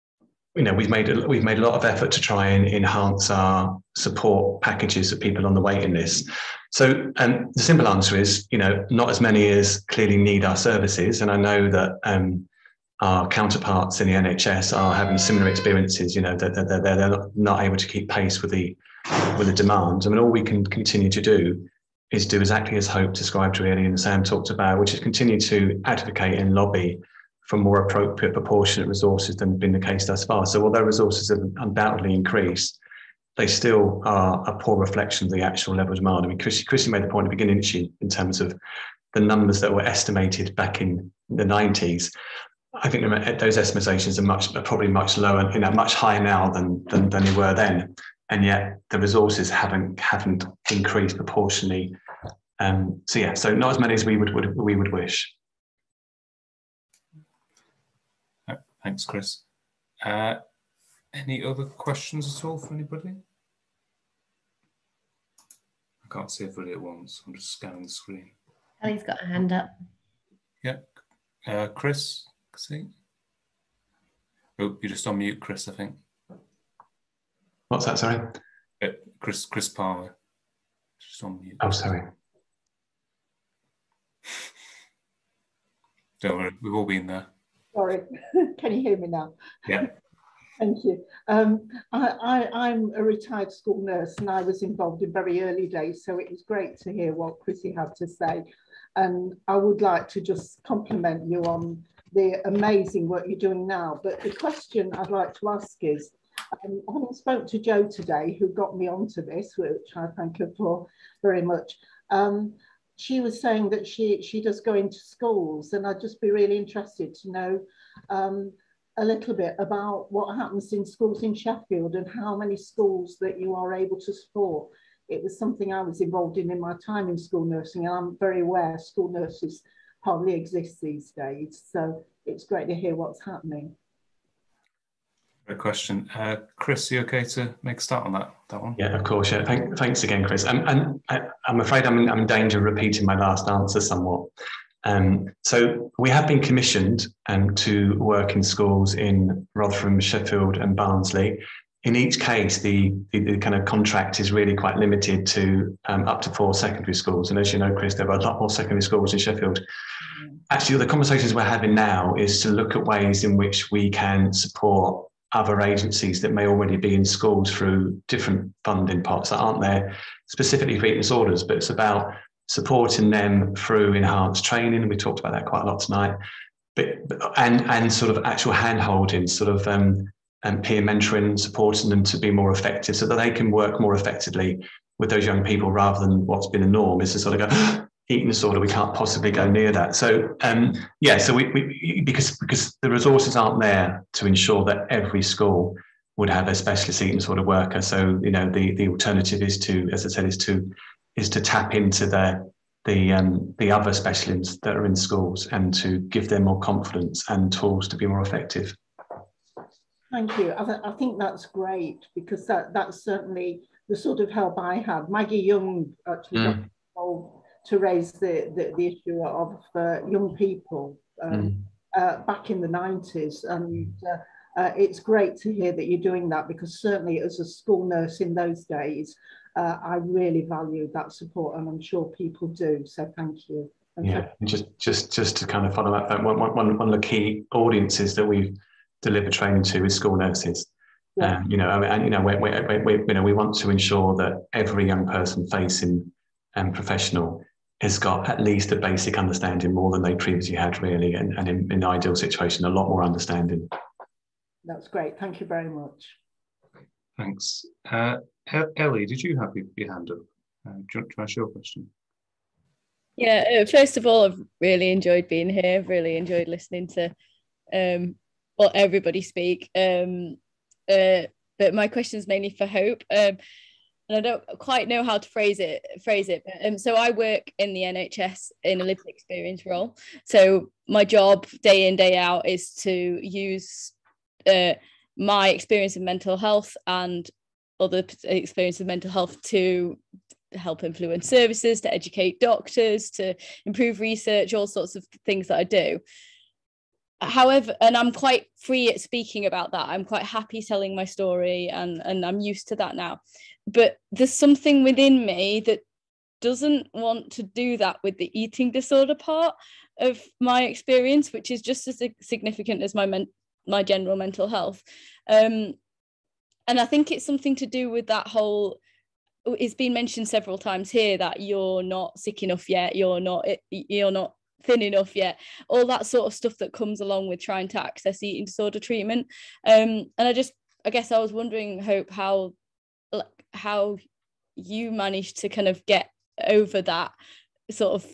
you know, we've made, a, we've made a lot of effort to try and enhance our support packages for people on the waiting list. So um, the simple answer is, you know, not as many as clearly need our services. And I know that um, our counterparts in the N H S are having similar experiences. You know, that they're, they're, they're not able to keep pace with the with the demand. I mean, all we can continue to do is do exactly as Hope described really, and Sam talked about, which is continue to advocate and lobby for more appropriate, proportionate resources than has been the case thus far. So although resources have undoubtedly increased, they still are a poor reflection of the actual level of demand. I mean, Chrissy, Chrissy made the point at the beginning, didn't she, in terms of the numbers that were estimated back in the nineties. I think those estimations are much, are probably much lower, you know, much higher now than, than than they were then, and yet the resources haven't haven't increased proportionally. Um, so yeah, so not as many as we would, would we would wish. Thanks, Chris. Uh, any other questions at all for anybody? I can't see everybody at once. I'm just scanning the screen. Ellie's got a hand up. Yeah, uh, Chris. See? Oh, you're just on mute, Chris, I think. What's that, sorry? Uh, Chris Chris Palmer. Just on mute. Oh, sorry. Don't worry, we've all been there. Sorry, can you hear me now? Yeah. Thank you. Um, I, I, I'm a retired school nurse, and I was involved in very early days, so it was great to hear what Chrissy had to say. And I would like to just compliment you on the amazing work you're doing now. But the question I'd like to ask is, um, having spoke to Jo today, who got me onto this, which I thank her for very much, um, she was saying that she, she does go into schools, and I'd just be really interested to know um, a little bit about what happens in schools in Sheffield and how many schools that you are able to support. It was something I was involved in in my time in school nursing, and I'm very aware school nurses hardly exist these days. So it's great to hear what's happening. Great question. Uh, Chris, you okay to make a start on that, that one? Yeah, of course. Yeah, Thank, thanks again, Chris. And, and I, I'm afraid I'm in, I'm in danger of repeating my last answer somewhat. Um, so we have been commissioned um, to work in schools in Rotherham, Sheffield and Barnsley. In each case, the, the, the kind of contract is really quite limited to um, up to four secondary schools. And as you know, Chris, there are a lot more secondary schools in Sheffield. Actually, the conversations we're having now is to look at ways in which we can support other agencies that may already be in schools through different funding pots that aren't there specifically for eating disorders, but it's about supporting them through enhanced training. We talked about that quite a lot tonight, but and and sort of actual hand-holding, sort of um, and peer mentoring, supporting them to be more effective so that they can work more effectively with those young people, rather than what's been a norm is to sort of go, eating disorder, we can't possibly go near that. So um, yeah, so we, we because because the resources aren't there to ensure that every school would have a specialist eating disorder worker. So you know the the alternative is to, as I said, is to is to tap into the the um, the other specialists that are in schools and to give them more confidence and tools to be more effective. Thank you. I, th I think that's great, because that that's certainly the sort of help I had. Maggie Young actually mm. got involved to raise the, the, the issue of uh, young people um, mm. uh, back in the nineties. And uh, uh, it's great to hear that you're doing that, because certainly as a school nurse in those days, uh, I really valued that support, and I'm sure people do. So thank you. And yeah, and just, just, just to kind of follow up, one, one, one of the key audiences that we deliver training to is school nurses. Yeah. Um, you know, and you know, we, we, we, you know, we want to ensure that every young person facing um, professional has got at least a basic understanding, more than they previously had, really, and, and in, in the ideal situation, a lot more understanding. That's great. Thank you very much. Thanks. Uh, Ellie, did you have your hand up? Uh, do you want to ask your question? Yeah, first of all, I've really enjoyed being here. I've really enjoyed listening to um, well, everybody speak. Um, uh, but my question is mainly for Hope. Um, and I don't quite know how to phrase it. Phrase it. But, um, so I work in the N H S in a lived experience role. So my job, day in, day out, is to use uh, my experience of mental health and other experience of mental health to help influence services, to educate doctors, to improve research, all sorts of things that I do. However, and I'm quite free at speaking about that. I'm quite happy telling my story, and, and I'm used to that now. But there's something within me that doesn't want to do that with the eating disorder part of my experience, which is just as significant as my men my general mental health. Um, and I think it's something to do with that whole, it's been mentioned several times here that you're not sick enough yet, you're not, you're not thin enough yet, all that sort of stuff that comes along with trying to access eating disorder treatment. Um, and I just, I guess I was wondering, Hope, how, how you managed to kind of get over that sort of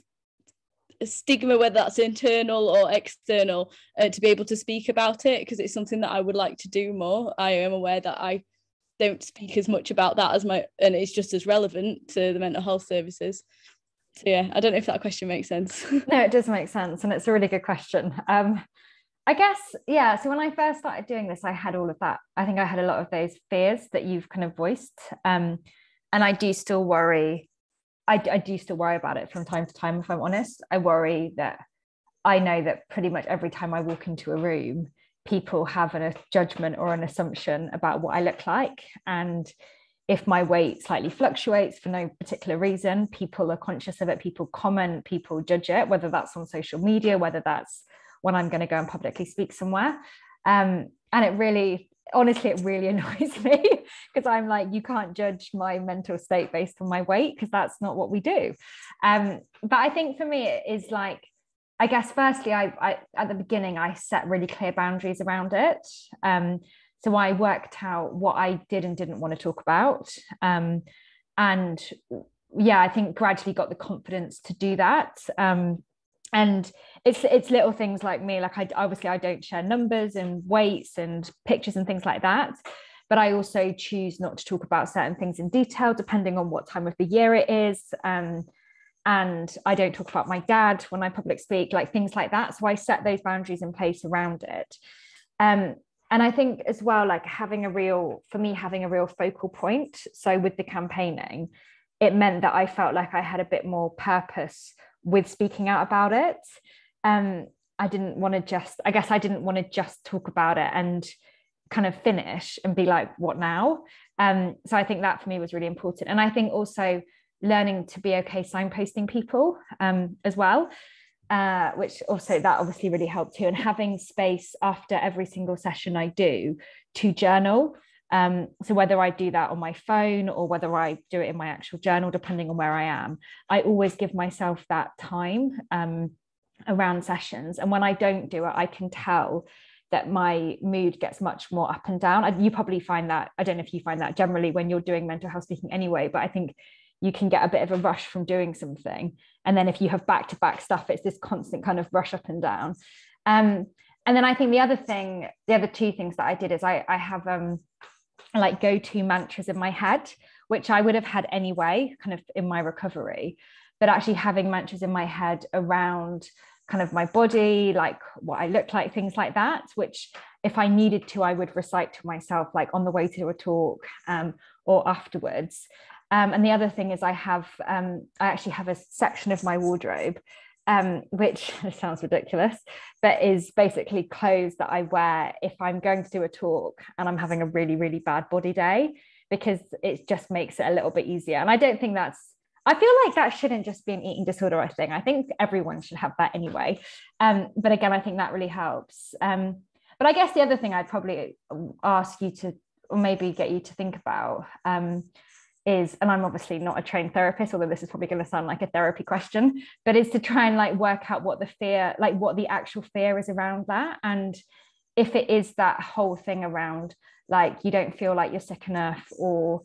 stigma, whether that's internal or external, uh, to be able to speak about it, because it's something that I would like to do more. I am aware that I don't speak as much about that as my, and it's just as relevant to the mental health services. So yeah, I don't know if that question makes sense. No, it does make sense, and it's a really good question. Um, I guess, yeah, so when I first started doing this, I had all of that. I think I had a lot of those fears that you've kind of voiced, um, and I do still worry I, I do still worry about it from time to time, if I'm honest. I worry that I know that pretty much every time I walk into a room, people have a judgment or an assumption about what I look like. And if my weight slightly fluctuates for no particular reason, people are conscious of it, people comment, people judge it, whether that's on social media, whether that's when I'm going to go and publicly speak somewhere. Um, and it really, honestly, it really annoys me because I'm like, you can't judge my mental state based on my weight, because that's not what we do. Um, but I think for me, it is like, I guess, firstly, I, I at the beginning, I set really clear boundaries around it. Um, So I worked out what I did and didn't want to talk about. Um, and yeah, I think gradually got the confidence to do that. Um, and it's it's little things like me, like I obviously I don't share numbers and weights and pictures and things like that. But I also choose not to talk about certain things in detail, depending on what time of the year it is. Um, and I don't talk about my dad when I public speak, like things like that. So I set those boundaries in place around it. Um, And I think as well, like having a real, for me, having a real focal point. So with the campaigning, it meant that I felt like I had a bit more purpose with speaking out about it. Um, I didn't want to just, I guess I didn't want to just talk about it and kind of finish and be like, what now? Um, so I think that for me was really important. And I think also learning to be okay signposting people um, as well. Uh, which also that obviously really helped too, and having space after every single session I do to journal. Um, so whether I do that on my phone or whether I do it in my actual journal, depending on where I am, I always give myself that time um, around sessions. And when I don't do it, I can tell that my mood gets much more up and down. You probably find that, I don't know if you find that generally when you're doing mental health speaking anyway, but I think you can get a bit of a rush from doing something. And then if you have back-to-back stuff, it's this constant kind of rush up and down. Um, and then I think the other thing, the other two things that I did is I, I have um, like go-to mantras in my head, which I would have had anyway, kind of in my recovery, but actually having mantras in my head around kind of my body, like what I look like, things like that, which if I needed to, I would recite to myself, like on the way to a talk um, or afterwards. Um, and the other thing is I have, um, I actually have a section of my wardrobe, um, which sounds ridiculous, but is basically clothes that I wear if I'm going to do a talk and I'm having a really, really bad body day, because it just makes it a little bit easier. And I don't think that's, I feel like that shouldn't just be an eating disorder, I think. I think everyone should have that anyway. Um, but again, I think that really helps. Um, but I guess the other thing I'd probably ask you to, or maybe get you to think about, um, is, and I'm obviously not a trained therapist, although this is probably going to sound like a therapy question, but is to try and like work out what the fear, like what the actual fear is around that. And if it is that whole thing around like, you don't feel like you're sick enough, or,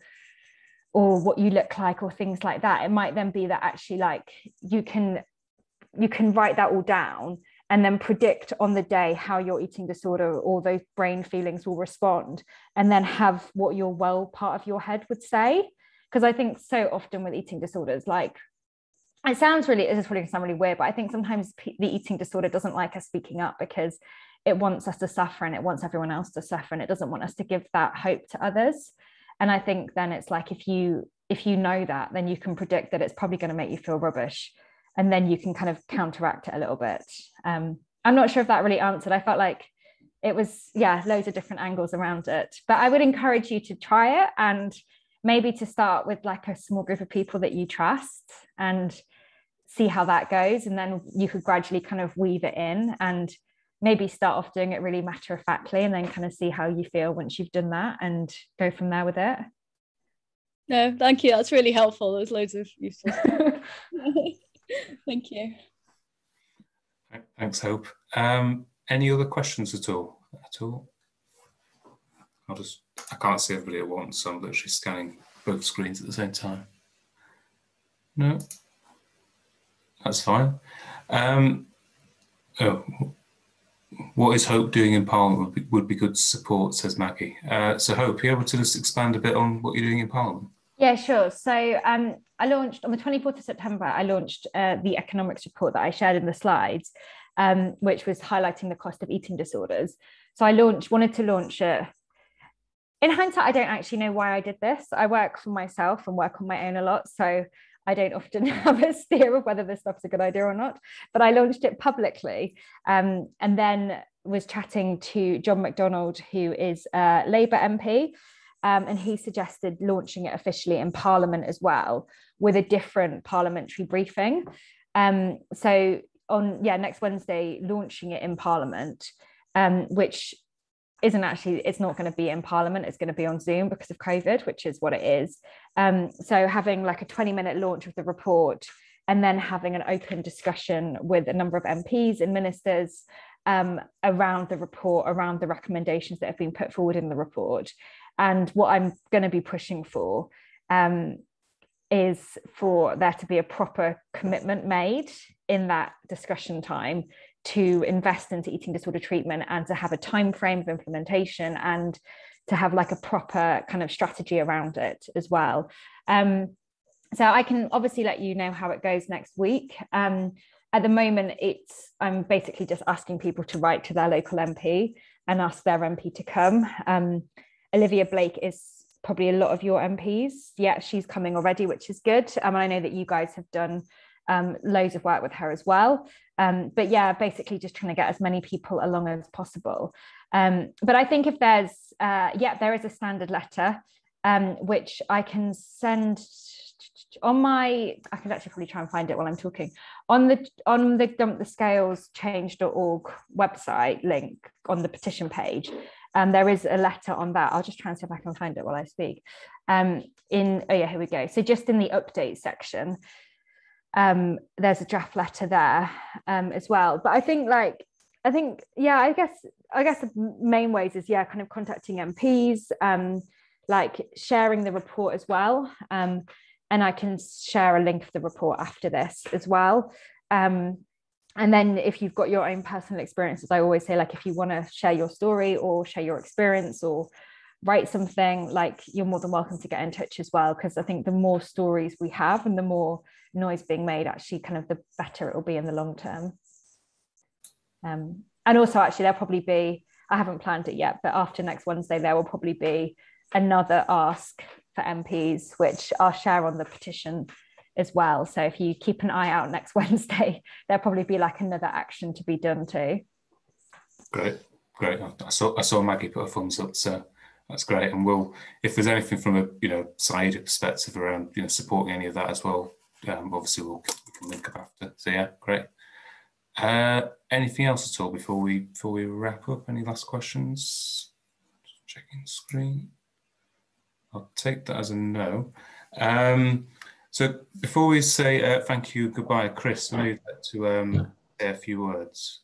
or what you look like, or things like that, it might then be that actually like you can, you can write that all down and then predict on the day how your eating disorder or those brain feelings will respond, and then have what your well part of your head would say. Because I think so often with eating disorders, like, it sounds really, this is probably going to sound really weird, but I think sometimes the eating disorder doesn't like us speaking up because it wants us to suffer and it wants everyone else to suffer, and it doesn't want us to give that hope to others. And I think then it's like, if you if you know that, then you can predict that it's probably going to make you feel rubbish, and then you can kind of counteract it a little bit. Um, I'm not sure if that really answered. I felt like it was, yeah, loads of different angles around it. But I would encourage you to try it, and maybe to start with like a small group of people that you trust and see how that goes. And then you could gradually kind of weave it in, and maybe start off doing it really matter of factly, and then kind of see how you feel once you've done that, and go from there with it. No, thank you. That's really helpful. There's loads of useful stuff. Thank you. Thanks, Hope. Um, any other questions at all? At all? I'll just, I can't see everybody at once, so I'm literally scanning both screens at the same time. No, that's fine. Um, oh, what is Hope doing in Parliament would be, would be good to support, says Maggie. Uh, so Hope, are you able to just expand a bit on what you're doing in Parliament? Yeah, sure. So um, I launched on the twenty-fourth of September, I launched uh, the economics report that I shared in the slides, um, which was highlighting the cost of eating disorders. So I launched, wanted to launch it. In hindsight, I don't actually know why I did this. I work for myself and work on my own a lot, so I don't often have a steer of whether this stuff's a good idea or not, but I launched it publicly, um, and then was chatting to John McDonnell, who is a Labour M P, Um, and he suggested launching it officially in Parliament as well, with a different parliamentary briefing. Um, so on, yeah, next Wednesday, launching it in Parliament, um, which isn't actually, it's not going to be in Parliament, it's going to be on Zoom because of COVID, which is what it is. Um, so having like a twenty minute launch of the report, and then having an open discussion with a number of M Ps and ministers um, around the report, around the recommendations that have been put forward in the report. And what I'm going to be pushing for um, is for there to be a proper commitment made in that discussion time to invest into eating disorder treatment, and to have a time frame of implementation, and to have like a proper kind of strategy around it as well. Um, so I can obviously let you know how it goes next week. Um, at the moment, it's I'm basically just asking people to write to their local M P and ask their M P to come. Um, Olivia Blake is probably a lot of your M Ps. Yeah, she's coming already, which is good. Um, and I know that you guys have done um, loads of work with her as well. Um, but yeah, basically just trying to get as many people along as possible. Um, but I think if there's, uh, yeah, there is a standard letter, um, which I can send on my, I can actually probably try and find it while I'm talking, on the on the dump the scales change dot org website link on the petition page. Um, there is a letter on that. I'll just try and see if I can find it while I speak. Um, in, oh yeah, here we go. So just in the update section, um, there's a draft letter there um, as well. But I think like, I think, yeah, I guess, I guess the main ways is, yeah, kind of contacting M Ps, um, like sharing the report as well. Um, and I can share a link of the report after this as well. Um, And then if you've got your own personal experiences, I always say, like, if you want to share your story or share your experience or write something, like, you're more than welcome to get in touch as well. Because I think the more stories we have and the more noise being made, actually kind of the better it will be in the long term. Um, and also actually there'll probably be, I haven't planned it yet, but after next Wednesday, there will probably be another ask for M Ps, which I'll share on the petition as well. So if you keep an eye out next Wednesday, there'll probably be like another action to be done too. Great, great. I saw I saw Maggie put a thumbs up, so that's great. And we'll, if there's anything from a you know side perspective around you know supporting any of that as well, um, obviously we'll we can link up after. So yeah, great. Uh, anything else at all before we before we wrap up? Any last questions? Just checking the screen. I'll take that as a no. Um, So before we say uh, thank you, goodbye, Chris, I know you'd like to um, say a few words.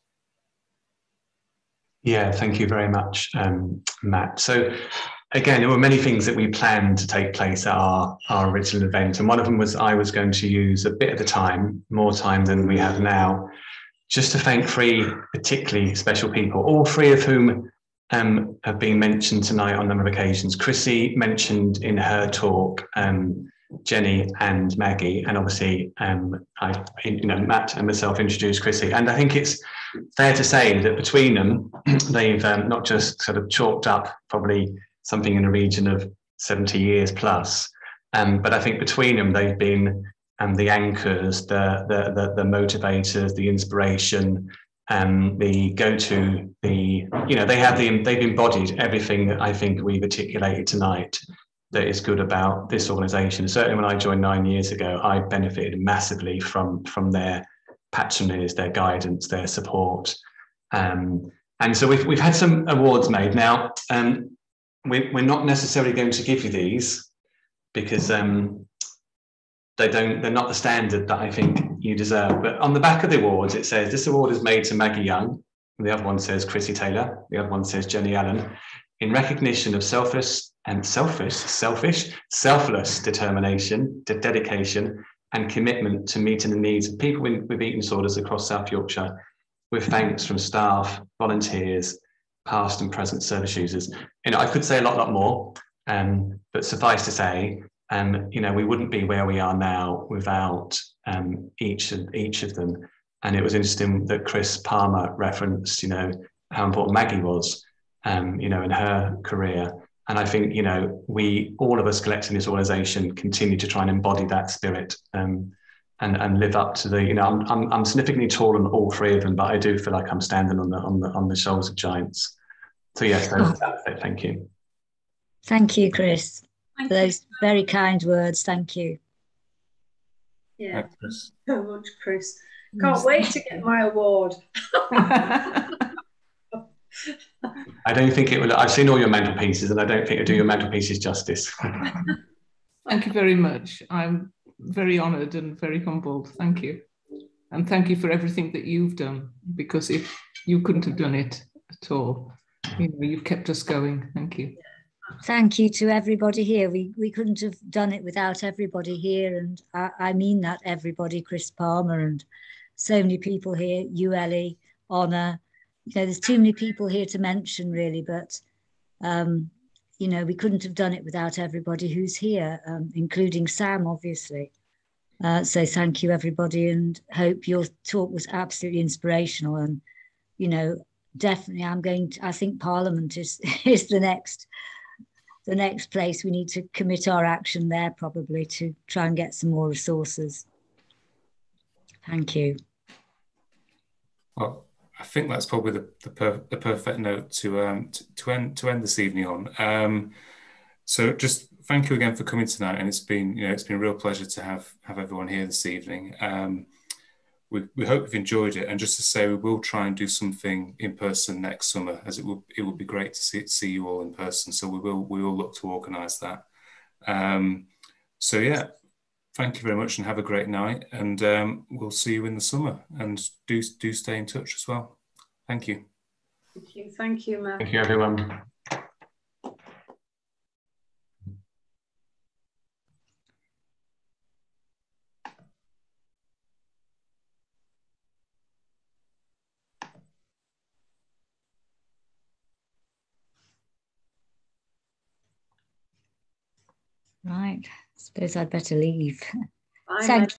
Yeah, thank you very much, um, Matt. So again, there were many things that we planned to take place at our, our original event. And one of them was I was going to use a bit of the time, more time than we have now, just to thank three particularly special people, all three of whom um, have been mentioned tonight on a number of occasions. Chrissy mentioned in her talk, um, Jenny and Maggie, and obviously um, I, you know, Matt and myself introduced Chrissy. And I think it's fair to say that between them, they've um, not just sort of chalked up probably something in the region of seventy years plus, um, but I think between them they've been um, the anchors, the, the the the motivators, the inspiration, um, the go-to, the you know they have the they've embodied everything that I think we've articulated tonight that is good about this organisation. Certainly when I joined nine years ago, I benefited massively from, from their patronage, their guidance, their support. Um, and so we've, we've had some awards made. Now, um, we, we're not necessarily going to give you these because um, they don't, they're not the standard that I think you deserve. But on the back of the awards, it says, this award is made to Maggie Young. And the other one says Chrissy Taylor. The other one says Jenny Allen, in recognition of selfless and selfish, selfish, selfless determination, de dedication, and commitment to meeting the needs of people with, with eating disorders across South Yorkshire, with thanks from staff, volunteers, past and present service users. You know, I could say a lot, lot more, um, but suffice to say, um, you know, we wouldn't be where we are now without um, each of each of them. And it was interesting that Chris Palmer referenced, you know, how important Maggie was, um, you know, in her career. And I think, you know, we, all of us collecting this organisation, continue to try and embody that spirit um, and, and live up to the, you know, I'm, I'm, I'm significantly taller than all three of them, but I do feel like I'm standing on the on the, on the shoulders of giants. So yes, that's it. Thank you. Thank you, Chris, Thank for you those very kind words. Thank you. yeah, Thanks, Chris. so much, Chris. Can't wait to get my award. I don't think it will. I've seen all your mantelpieces, and I don't think it'll do your mantelpieces justice. Thank you very much. I'm very honoured and very humbled. Thank you. And thank you for everything that you've done, because if you couldn't have done it at all, you know, you've kept us going. Thank you. Thank you to everybody here. We we couldn't have done it without everybody here, and I, I mean that, everybody, Chris Palmer and so many people here, you, Ellie, Honor. You know, there's too many people here to mention, really, but um, you know, we couldn't have done it without everybody who's here, um, including Sam, obviously. Uh, so thank you, everybody, and hope your talk was absolutely inspirational. And you know, definitely, I'm going to. I think Parliament is is the next. the next place we need to commit our action there, probably, to try and get some more resources. Thank you. Well, I think that's probably the the, per, the perfect note to um to, to end to end this evening on. Um, so just thank you again for coming tonight, and it's been you know it's been a real pleasure to have have everyone here this evening. Um, we we hope you've enjoyed it, and just to say, we will try and do something in person next summer, as it will it would be great to see see you all in person. So we will we will look to organise that. Um, so yeah. Thank you very much, and have a great night, and um, we'll see you in the summer, and do do stay in touch as well. Thank you. Thank you, thank you, Matt. Thank you, everyone. Right, I suppose I'd better leave. Bye, Thank